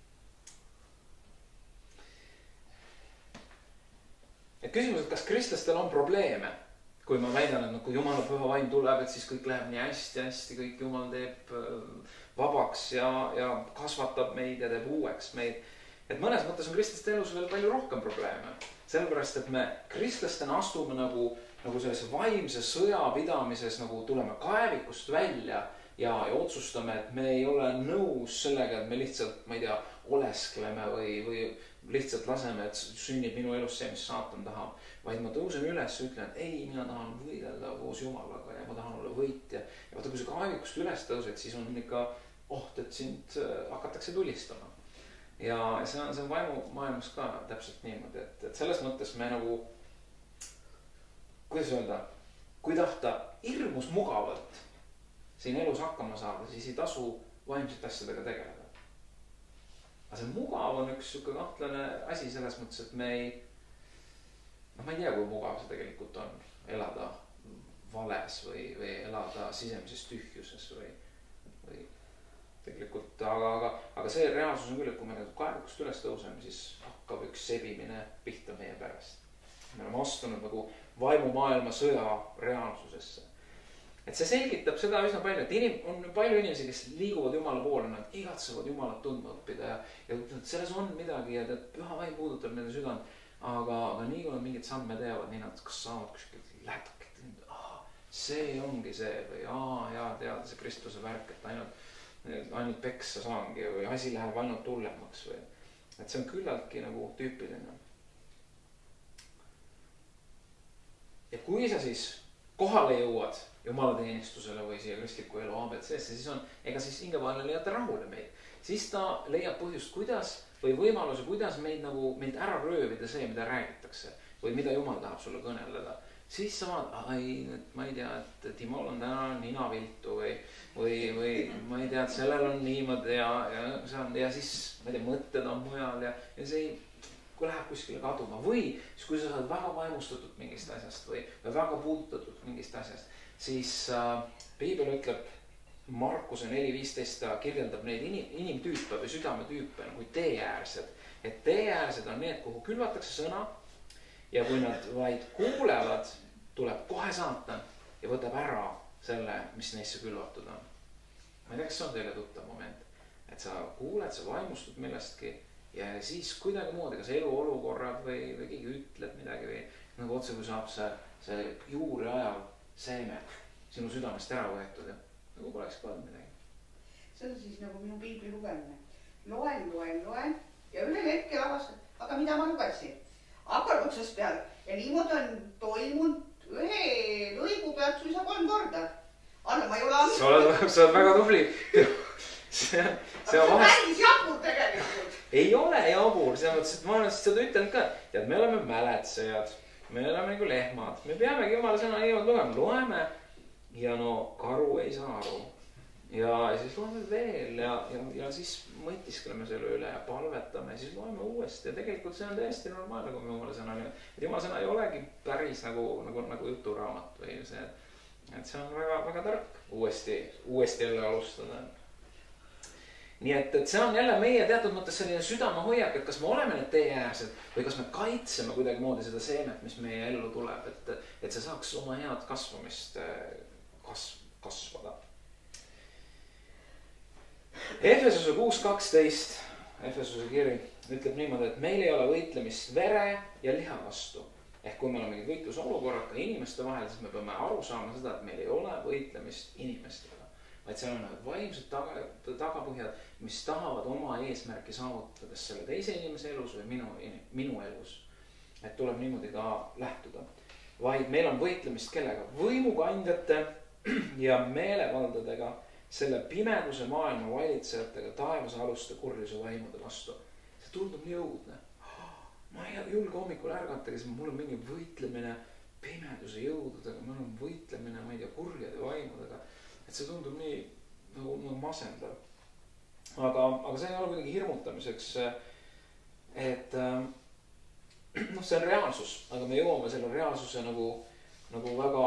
Et küsimus, et kas kristlastel on probleeme, kui ma väidan, et kui Jumala püha vaim tuleb, et siis kõik läheb nii hästi, hästi, kõik Jumal teeb vabaks ja, ja kasvatab meid ja teeb uueks meid. Et mõnes mõttes on kristlaste elus veel palju rohkem probleeme. Sellepärast, et me kristlastena astume nagu, nagu selles vaimse sõja pidamises, nagu tuleme kaevikust välja ja, ja otsustame, et me ei ole nõus sellega, et me lihtsalt, ma ei tea, oleskleme või, või lihtsalt laseme, et sünnib minu elus see, mis saatan tahab. Vaid ma tõusen üles ja ütlen, et ei, mina tahan võidelda koos Jumalaga ja ma tahan olla võitja. Ja vaata, kui see kaevikust üles tõused, siis on ikka oht, et sind hakatakse tulistama. Ja see on, see on vaimu maailmas ka täpselt niimoodi, et, et selles mõttes me nagu, kuidas öelda, kui tahta hirmus mugavalt siin elus hakkama saada, siis ei tasu vaimsete asjadega tegeleda. Aga see mugav on üks siuke kahtlane asi selles mõttes, et me ei, no ma ei tea, kui mugav see tegelikult on elada vales või, või elada sisemises tühjuses või, või tegelikult, aga, aga, aga see reaalsus on küll, et kui me kaevukust üles tõuseme, siis hakkab üks sebimine pihta meie pärast. Me oleme astunud nagu vaimumaailma sõja reaalsusesse. Et see selgitab seda üsna palju, et inim, on palju inimesi, kes liiguvad Jumala poole, nad igatsevad Jumalat tundma õppida ja, ja selles on midagi ja et püha vaim puudutab nende südant, aga, aga nii kui nad mingid samme teevad, nii nad kas saavad kuskilt lätk, see ongi see või aa, jaa, teada see Kristuse värk, et ainult ainult peksa saangi või asi läheb ainult tullemaks või, et see on küllaltki nagu tüüpiline. Ja kui sa siis kohale jõuad jumalateenistusele või siia kristliku elu A B C-sse, siis on, ega siis hingevaenlane ei jäta rahule meid. Siis ta leiab põhjust, kuidas või võimaluse, kuidas meid nagu, meid ära röövida see, mida räägitakse või mida Jumal tahab sulle kõneleda. Siis sa vaad, ai, ma ei tea, et Timol on täna nina viltu või, või, või ma ei tea, et sellel on niimoodi ja, ja, ja siis, ma ei tea, mõtted on mujal ja, ja see ei, kui läheb kuskile kaduma või siis, kui sa saad väga vaimustatud mingist asjast või, või väga puudutatud mingist asjast, siis äh, Piibel ütleb, Markuse neli viisteist kirjeldab neid inim, inimtüüpe või südametüüpe nagu teeäärsed. Et teeäärsed on need, kuhu külvatakse sõna ja kui nad vaid kuulevad, tuleb kohe saatan ja võtab ära selle, mis neisse külvatud on. Ma ei tea, kas see on teile tuttav moment, et sa kuuled, sa vaimustad millestki ja siis kuidagi moodi, kas eluolukorrad või, või keegi ütleb midagi või nagu otse kui saab see, see juuri ajal seeme sinu südamest ära võetud ja nagu poleks ka olnud midagi. See on siis nagu minu piibli lugemine. Loen, loen, loen ja ühel hetkel avastad, aga mida ma lugesin? Hakkad otsast peale ja niimoodi on toimunud ühe lõigu pealt suisa kolm korda. Anna, ma ei ole ammist. Sa oled, sa oled väga tubli. See on, see on vahest... päris jabur tegelikult. Ei ole jabur, see on, et ma olen seda ütlenud ka, tead, me oleme mäletsejad, me oleme nagu lehmad, me peamegi Jumala sõna niimoodi lugema, loeme ja no karu ei saa aru. Ja siis loeme veel ja, ja, ja siis mõtiskleme selle üle ja palvetame ja siis loeme uuesti ja tegelikult see on täiesti normaalne, kui me Jumala sõna niimoodi. Et Jumala sõna ei olegi päris nagu, nagu, nagu juturaamat või see, et see on väga, väga tark uuesti, uuesti jälle alustada. Nii et, et see on jälle meie teatud mõttes selline südamehoiak, et kas me oleme need teeäärsed või kas me kaitseme kuidagi moodi seda seemet, mis meie ellu tuleb, et, et see saaks oma head kasvamist kasv, kasvada. Efesuse kuus kaksteist, Efesuse kiri ütleb niimoodi, et meil ei ole võitlemist vere ja liha vastu. Ehk kui meil on mingid võitlusolukorrad ka inimeste vahel, siis me peame aru saama seda, et meil ei ole võitlemist inimestega. Vaid seal on vaimsed taga, tagapõhjad, mis tahavad oma eesmärki saavutades selle teise inimese elus või minu, minu elus. Et tuleb niimoodi ka lähtuda. Vaid meil on võitlemist kellega? Võimukandjate ja meelevaldadega, selle pimeduse maailma valitsejatega taevase aluste kurjuse vaimude vastu. see tundub nii õudne. Ma ei julge hommikul ärgata, kes mul on mingi võitlemine pimeduse jõududega, mul on võitlemine, ma ei tea, kurjade vaimudega. Et see tundub nii nagu, nagu masendav. Aga, aga see ei ole kuidagi hirmutamiseks, et noh, see on reaalsus, aga me jõuame selle reaalsuse nagu, nagu väga,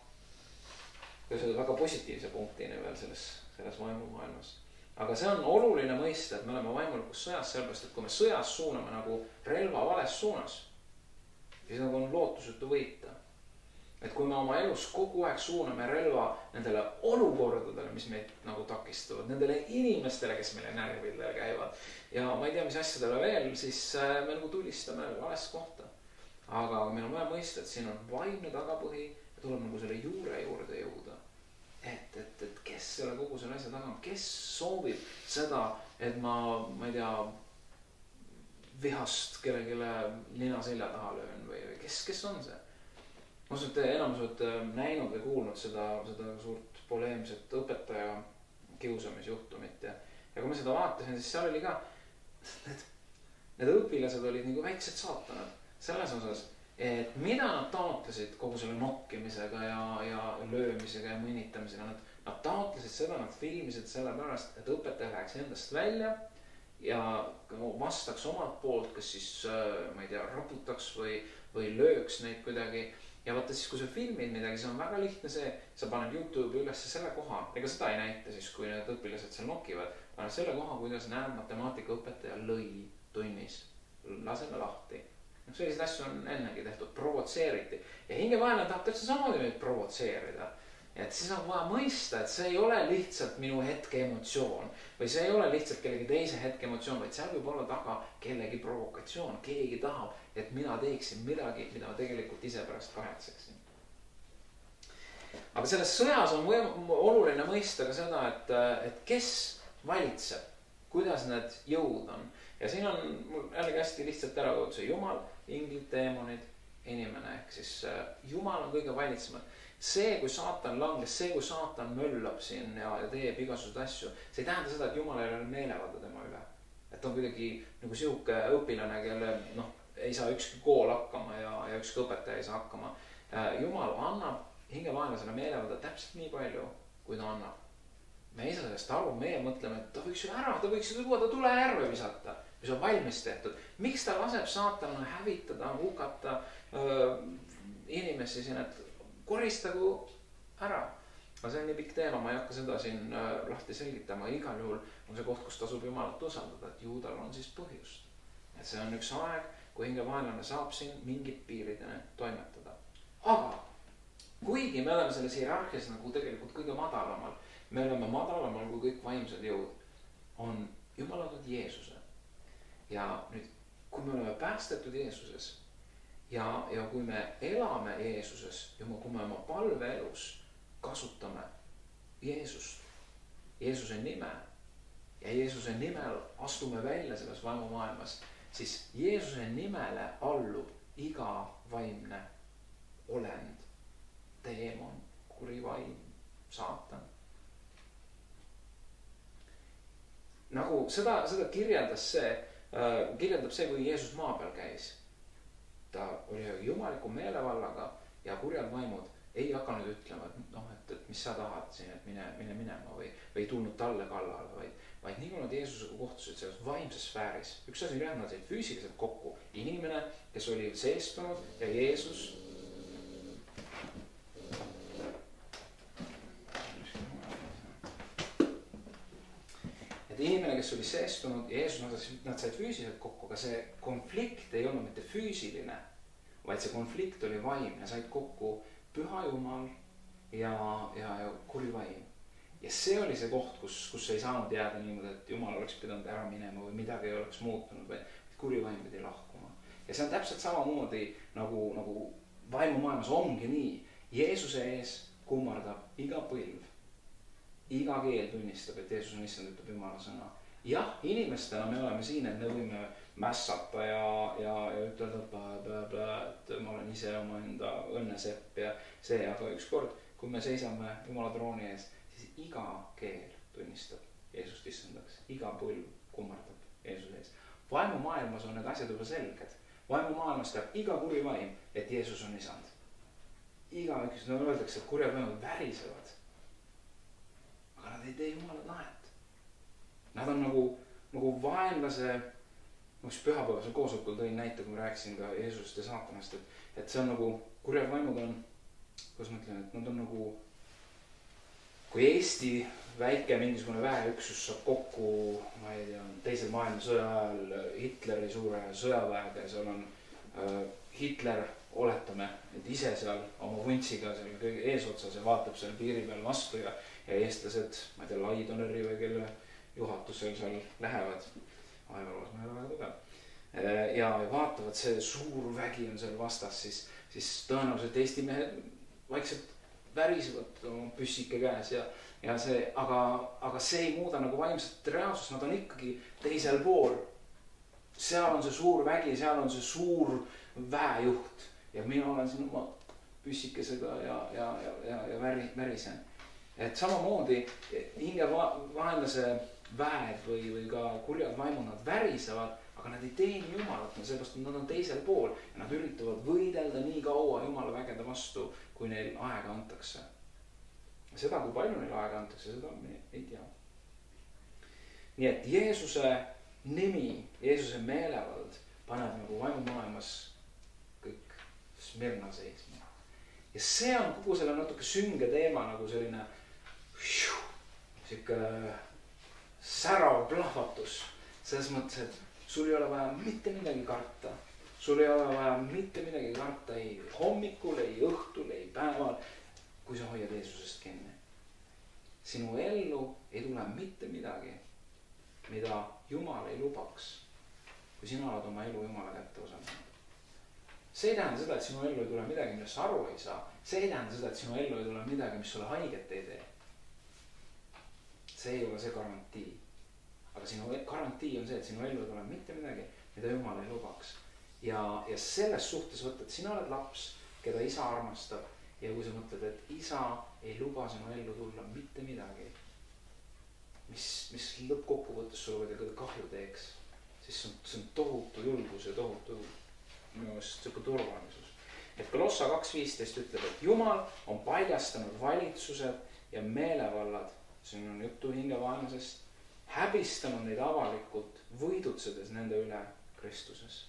väga positiivse punktini veel selles, selles vaimumaailmas. Aga see on oluline mõista, et me oleme vaimulikus sõjas, sellepärast, et kui me sõjas suuname nagu relva vales suunas, siis nagu on lootusetu võita. Et kui me oma elus kogu aeg suuname relva nendele olukordadele, mis meid nagu takistavad, nendele inimestele, kes meile närvidele käivad ja ma ei tea, mis asjadele veel, siis me nagu tulistame vales kohta. Aga meil on vaja mõista, et siin on vaimne tagapõhi ja tuleb nagu selle juure juurde jõuda. Et, et, et kes selle kogu selle asja taga on, kes soovib seda, et ma, ma ei tea, vihast kellegile nina selja taha löön või, või kes, kes on see? Ma usun, et enamus olete näinud või kuulnud seda, seda suurt poleemset õpetaja kiusamisjuhtumit ja, ja kui ma seda vaatasin, siis seal oli ka, need, need õpilased olid nagu väiksed saatanad selles osas, et mida nad taotlesid kogu selle nokkimisega ja, ja löömisega ja mõnitamisega, nad, nad taotlesid seda, nad filmisid selle pärast, et õpetaja läheks endast välja ja vastaks omalt poolt, kas siis, ma ei tea, raputaks või, või lööks neid kuidagi. Ja vaata siis, kui sa filmid midagi, see on väga lihtne see, sa paned YouTube'i üles selle koha, ega seda ei näita siis, kui need õpilased seal nokivad, paned selle koha, kuidas näeb matemaatikaõpetaja lõi tunnis, laseme lahti. Sellised asju on ennegi tehtud, provotseeriti ja hingevaenlane tahab täpselt samamoodi nüüd provotseerida. Et siis on vaja mõista, et see ei ole lihtsalt minu hetke emotsioon või see ei ole lihtsalt kellegi teise hetke emotsioon, vaid seal võib olla taga kellegi provokatsioon, keegi tahab, et mina teeksin midagi, mida ma tegelikult ise pärast kahetseksin. Aga selles sõjas on oluline mõista ka seda, et, et kes valitseb, kuidas need jõud on. Ja siin on mul jällegi hästi lihtsalt ära toodud see Jumal, inglid, teemonid, inimene ehk siis Jumal on kõige valitsemad. See, kui saatan langes, see, kui saatan möllab siin ja, ja teeb igasugused asju, see ei tähenda seda, et Jumal ei ole meelevalda tema üle. Et on kuidagi nagu sihuke õpilane, kelle noh, ei saa ükski kool hakkama ja, ja ükski õpetaja ei saa hakkama. Jumal annab hingevaenlasele meelevalda täpselt nii palju, kui ta annab. Me ei saa sellest aru, meie mõtleme, et ta võiks ju ära, ta võiks ju tuua, ta tule järve visata, mis on valmis tehtud. Miks ta laseb saatanale hävitada, hukata öö, inimesi siin, et koristagu ära. Aga see on nii pikk teema, ma ei hakka seda siin öö, lahti selgitama. Igal juhul on see koht, kus tasub Jumalat usaldada, et juudal on siis põhjust. Et see on üks aeg, kui hingevaenlane saab siin mingid piirideni toimetada. Aga kuigi me oleme selles hierarhias nagu tegelikult kõige madalamal, me oleme madalamal kui kõik vaimsed jõud, on Jumal andnud Jeesuse. Ja nüüd, kui me oleme päästetud Jeesuses ja, ja kui me elame Jeesuses ja kui me oma palveelus kasutame Jeesust, Jeesuse nime ja Jeesuse nimel astume välja selles vaimumaailmas, siis Jeesuse nimele allub iga vaimne olend, teemon, kuri vaim, saatan. Nagu seda, seda kirjeldas see, äh, kirjeldab see, kui Jeesus maa peal käis. Ta oli jumaliku meelevallaga ja kurjad vaimud ei hakanud ütlema, et noh, et, et mis sa tahad siin, et mine, mine minema või, või tulnud talle kallale, vaid, vaid nii kui nad Jeesusega kohtusid selles vaimses sfääris. Üks asi oli, nad said füüsiliselt kokku. Inimene, kes oli seestunud ja Jeesus inimene, kes oli seestunud ja Jeesus, nad said füüsiliselt kokku, aga see konflikt ei olnud mitte füüsiline, vaid see konflikt oli vaimne, said kokku püha Jumal ja, ja, ja kuri vaim. Ja see oli see koht, kus, kus ei saanud jääda niimoodi, et Jumal oleks pidanud ära minema või midagi ei oleks muutunud, vaid kuri vaim pidi lahkuma. Ja see on täpselt samamoodi nagu, nagu vaimumaailmas ongi nii. Jeesuse ees kummardab iga põlv. Iga keel tunnistab, et Jeesus on issand, ütleb Jumala sõna. Jah, inimestena me oleme siin, et me võime mässata ja, ja, ja ütelda, et ma olen ise oma enda õnnesepp ja see, aga ükskord, kui me seisame Jumala trooni ees, siis iga keel tunnistab Jeesust issandaks. Iga põlv kummardab Jeesuse ees. vaimumaailmas on need asjad juba selged. Vaimumaailmas teab iga kuri vaim, et Jeesus on isand. Igaüks, no öeldakse, et kurjad vaimud värisevad. Aga nad ei tee Jumala tahet. Nad on nagu, nagu vaenlase, üks pühapäevasel koosolekul tõin näite, kui ma rääkisin ka Jeesusest ja saatanast, et, et see on nagu, kurjad vaimud on, kuidas ma ütlen, et nad on nagu, kui Eesti väike mingisugune väeüksus saab kokku, ma ei tea, teisel maailmasõja ajal Hitleri suure sõjaväega ja seal on äh, Hitler, oletame, et ise seal oma vuntsiga seal kõige eesotsas ja vaatab seal piiri peal vastu ja, ja eestlased, ma ei tea, Laidoneri või kelle juhatusel seal lähevad, ajaloos ma ei ole väga tugev, ja vaatavad, see suur vägi on seal vastas, siis, siis tõenäoliselt Eesti mehed vaikselt värisevad oma püssike käes ja, ja see, aga, aga see ei muuda nagu vaimset reaalsust, nad on ikkagi teisel pool. Seal on see suur vägi, seal on see suur väejuht ja mina olen siin oma püssikesega ja, ja, ja, ja, ja väri, värisen. Et samamoodi hinge vaenlase väed või, või ka kurjad vaimud, nad värisevad, aga nad ei teeni Jumalat, seepärast nad on teisel pool ja nad üritavad võidelda nii kaua Jumala vägede vastu, kui neil aega antakse. Seda, kui palju neil aega antakse, seda me ei tea. Nii et Jeesuse nimi, Jeesuse meelevald paneb nagu vaimumaailmas kõik Smirna seisma. Ja see on kogu selle natuke sünge teema nagu selline siuke särav plahvatus. Selles mõttes, et sul ei ole vaja mitte midagi karta. Sul ei ole vaja mitte midagi karta ei hommikul, ei õhtul, ei päeval, kui sa hoiad Jeesusest kinni. Sinu ellu ei tule mitte midagi, mida Jumal ei lubaks, kui sina oled oma elu Jumala kätte osanud. See ei tähenda seda, et sinu ellu ei tule midagi, millest sa aru ei saa. See ei tähenda seda, et sinu ellu ei tule midagi, mis sulle haiget ei tee. See ei ole see garantii. Aga sinu garantii on see, et sinu ellu ei tule mitte midagi, mida Jumal ei lubaks. Ja, ja selles suhtes võtta, et sina oled laps, keda isa armastab. Ja kui sa mõtled, et isa ei luba sinu ellu tulla mitte midagi, mis, mis lõppkokkuvõttes sulle kõige kahju teeks, siis see on, see on tohutu julgus ja tohutu minu meelest siuke turvalisus. Et Kolossa kaks viisteist ütleb, et Jumal on paljastanud valitsused ja meelevallad, siin on juttu hingevaenlasest, häbistanud neid avalikult, võidutsedes nende üle Kristuses.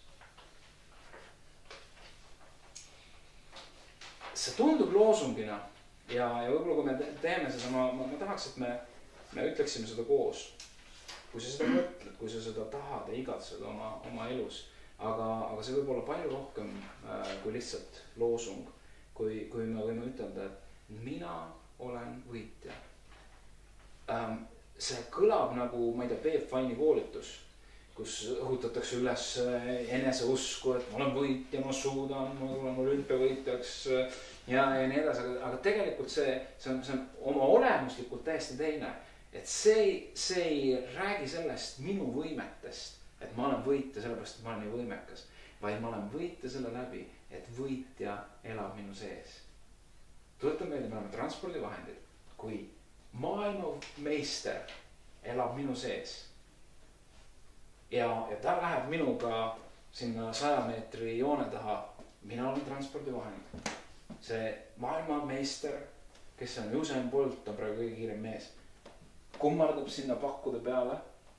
See tundub loosungina ja, ja võib-olla kui me teeme seda, ma, ma, ma tahaks, et me, me ütleksime seda koos. Kui sa seda mõtled, kui sa seda tahad ja igatsed oma, oma elus, aga, aga see võib olla palju rohkem äh, kui lihtsalt loosung, kui, kui me võime ütelda, et mina olen võitja. Ähm, see kõlab nagu, ma ei tea, Peep Vaini koolitus, kus õhutatakse üles eneseusku, et ma olen võitja, ma suudan, ma olen olümpiavõitjaks ja, ja nii edasi. Aga tegelikult see, see, on, see on oma olemuslikult täiesti teine. Et see, see ei räägi sellest minu võimetest, et ma olen võitja sellepärast, et ma olen nii võimekas, vaid ma olen võitja selle läbi, et võitja elab minu sees. Tuletan meelde, me oleme transpordivahendid. Kui maailma meister elab minu sees, Ja, ja ta läheb minuga sinna saja meetri joone taha. Mina olen transpordivahend. See maailma meister, kes on Usain Bolt, on praegu kõige kiirem mees, kummardab sinna pakkude peale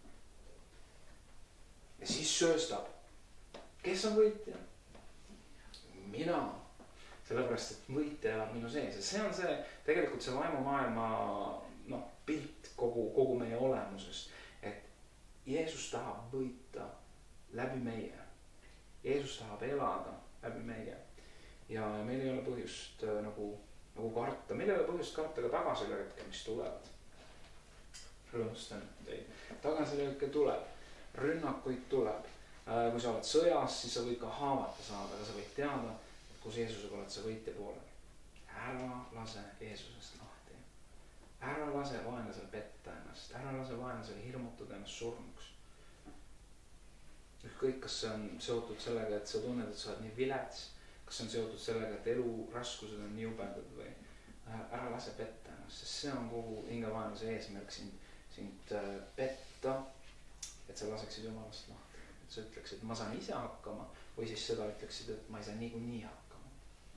ja siis sööstab. Kes on võitja? Mina. Sellepärast, et võitja elab minu sees. Ja see on see, tegelikult see vaimumaailma no, pilt kogu, kogu meie olemusest. Jeesus tahab võita läbi meie. Jeesus tahab elada läbi meie. Ja meil ei ole põhjust äh, nagu, nagu karta. Meil ei ole põhjust karta ka tagasilööke, mis tulevad. Rõõmustan teid. Tagasilööke tuleb. Rünnakuid tuleb. Äh, kui sa oled sõjas, siis sa võid ka haavata saada, aga sa võid teada, et kus Jeesusega oled sa võitja poole. Ära lase Jeesusest lahti. Ära lase vaenlasel petta ennast. Ära lase vaenlasel hirmutada ennast surnuks. Ükskõik, kas see on seotud sellega, et sa tunned, et sa oled nii vilets. Kas see on seotud sellega, et elu raskused on nii jubedad või ära lase petta ennast. Sest see on kogu hingevaenlase eesmärk sind, sind petta, et sa laseksid Jumalast lahti. et sa ütleksid, et ma saan ise hakkama või siis seda ütleksid, et ma ei saa niikuinii hakkama.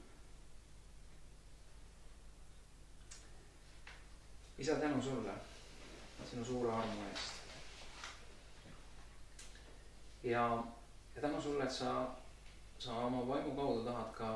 Isa, tänu sulle sinu suure armu eest. Ja, ja tänu sulle, et sa, sa oma vaimu kaudu tahad ka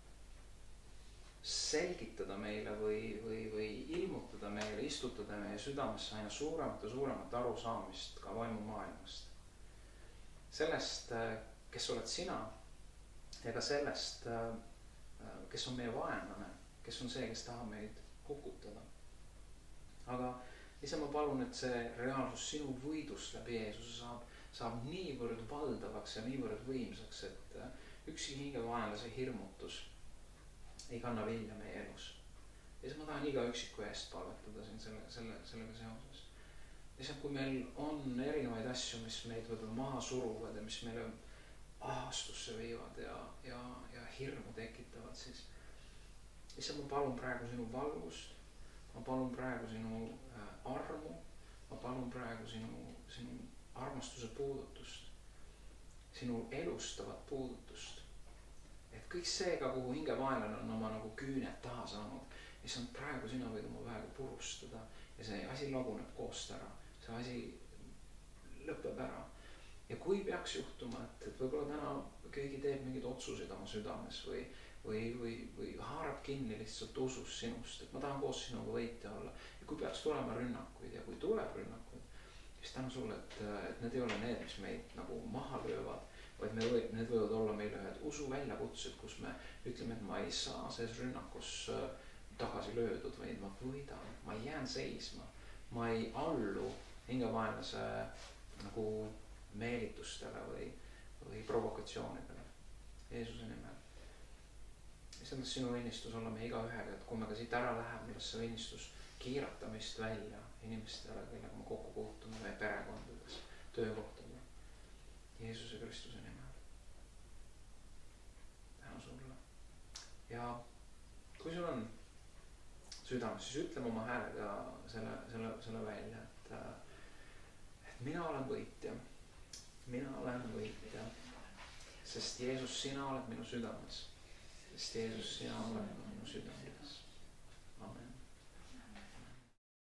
selgitada meile või, või, või ilmutada meile, istutada meie südamesse aina suuremat ja suuremat arusaamist ka vaimumaailmast. Sellest, kes oled sina ja ka sellest, kes on meie vaenlane, kes on see, kes tahab meid hukutada. Aga isa, ma palun, et see reaalsus sinu võidust läbi Jeesuse saab, saab niivõrd valdavaks ja niivõrd võimsaks, et üksi hingevaenlase hirmutus ei kanna vilja meie elus. Ja siis ma tahan iga üksiku eest palvetada siin selle, selle, sellega seoses. Ja see, kui meil on erinevaid asju, mis meid võib-olla maha suruvad ja mis meile ahastusse viivad ja, ja, ja hirmu tekitavad, siis issand, ma palun praegu sinu valgust, ma palun praegu sinu armu, ma palun praegu sinu, sinu armastuse puudutust, sinu elustavat puudutust. Et kõik seega, kuhu hingevaenlane on oma nagu küüned taha saanud, issand, praegu sina võid oma väega purustada ja see asi laguneb koost ära, see asi lõpeb ära. Ja kui peaks juhtuma, et, et võib-olla täna keegi teeb mingeid otsuseid oma südames või, või, või, või haarab kinni lihtsalt usus sinust, et ma tahan koos sinuga võitja olla. Ja kui peaks tulema rünnakuid ja kui tuleb rünnakuid, siis tänu sulle, et, et need ei ole need, mis meid nagu maha löövad, vaid me või, need võivad olla meile ühed usu väljakutsed, kus me ütleme, et ma ei saa selles rünnakus tagasi löödud, vaid ma võidan, ma jään seisma, ma ei allu hingevaenlase nagu meelitustele või, või provokatsioonidele. Jeesuse nimel. Ja see on sinu õnnistus olla me iga ühega, et kui me ka siit ära läheme, milles see õnnistus kiiratamist välja inimestele, kellega me kokku puutume meie perekondades, töökohtadel. Jeesuse Kristuse nimel. Tänu sulle. Ja kui sul on südames, siis ütleme oma häälega selle, selle, selle välja, et, et mina olen võitja. Mina olen võitja. Sest Jeesus, sina oled minu südames. Sest Jeesus, sina oled minu südames. Amen.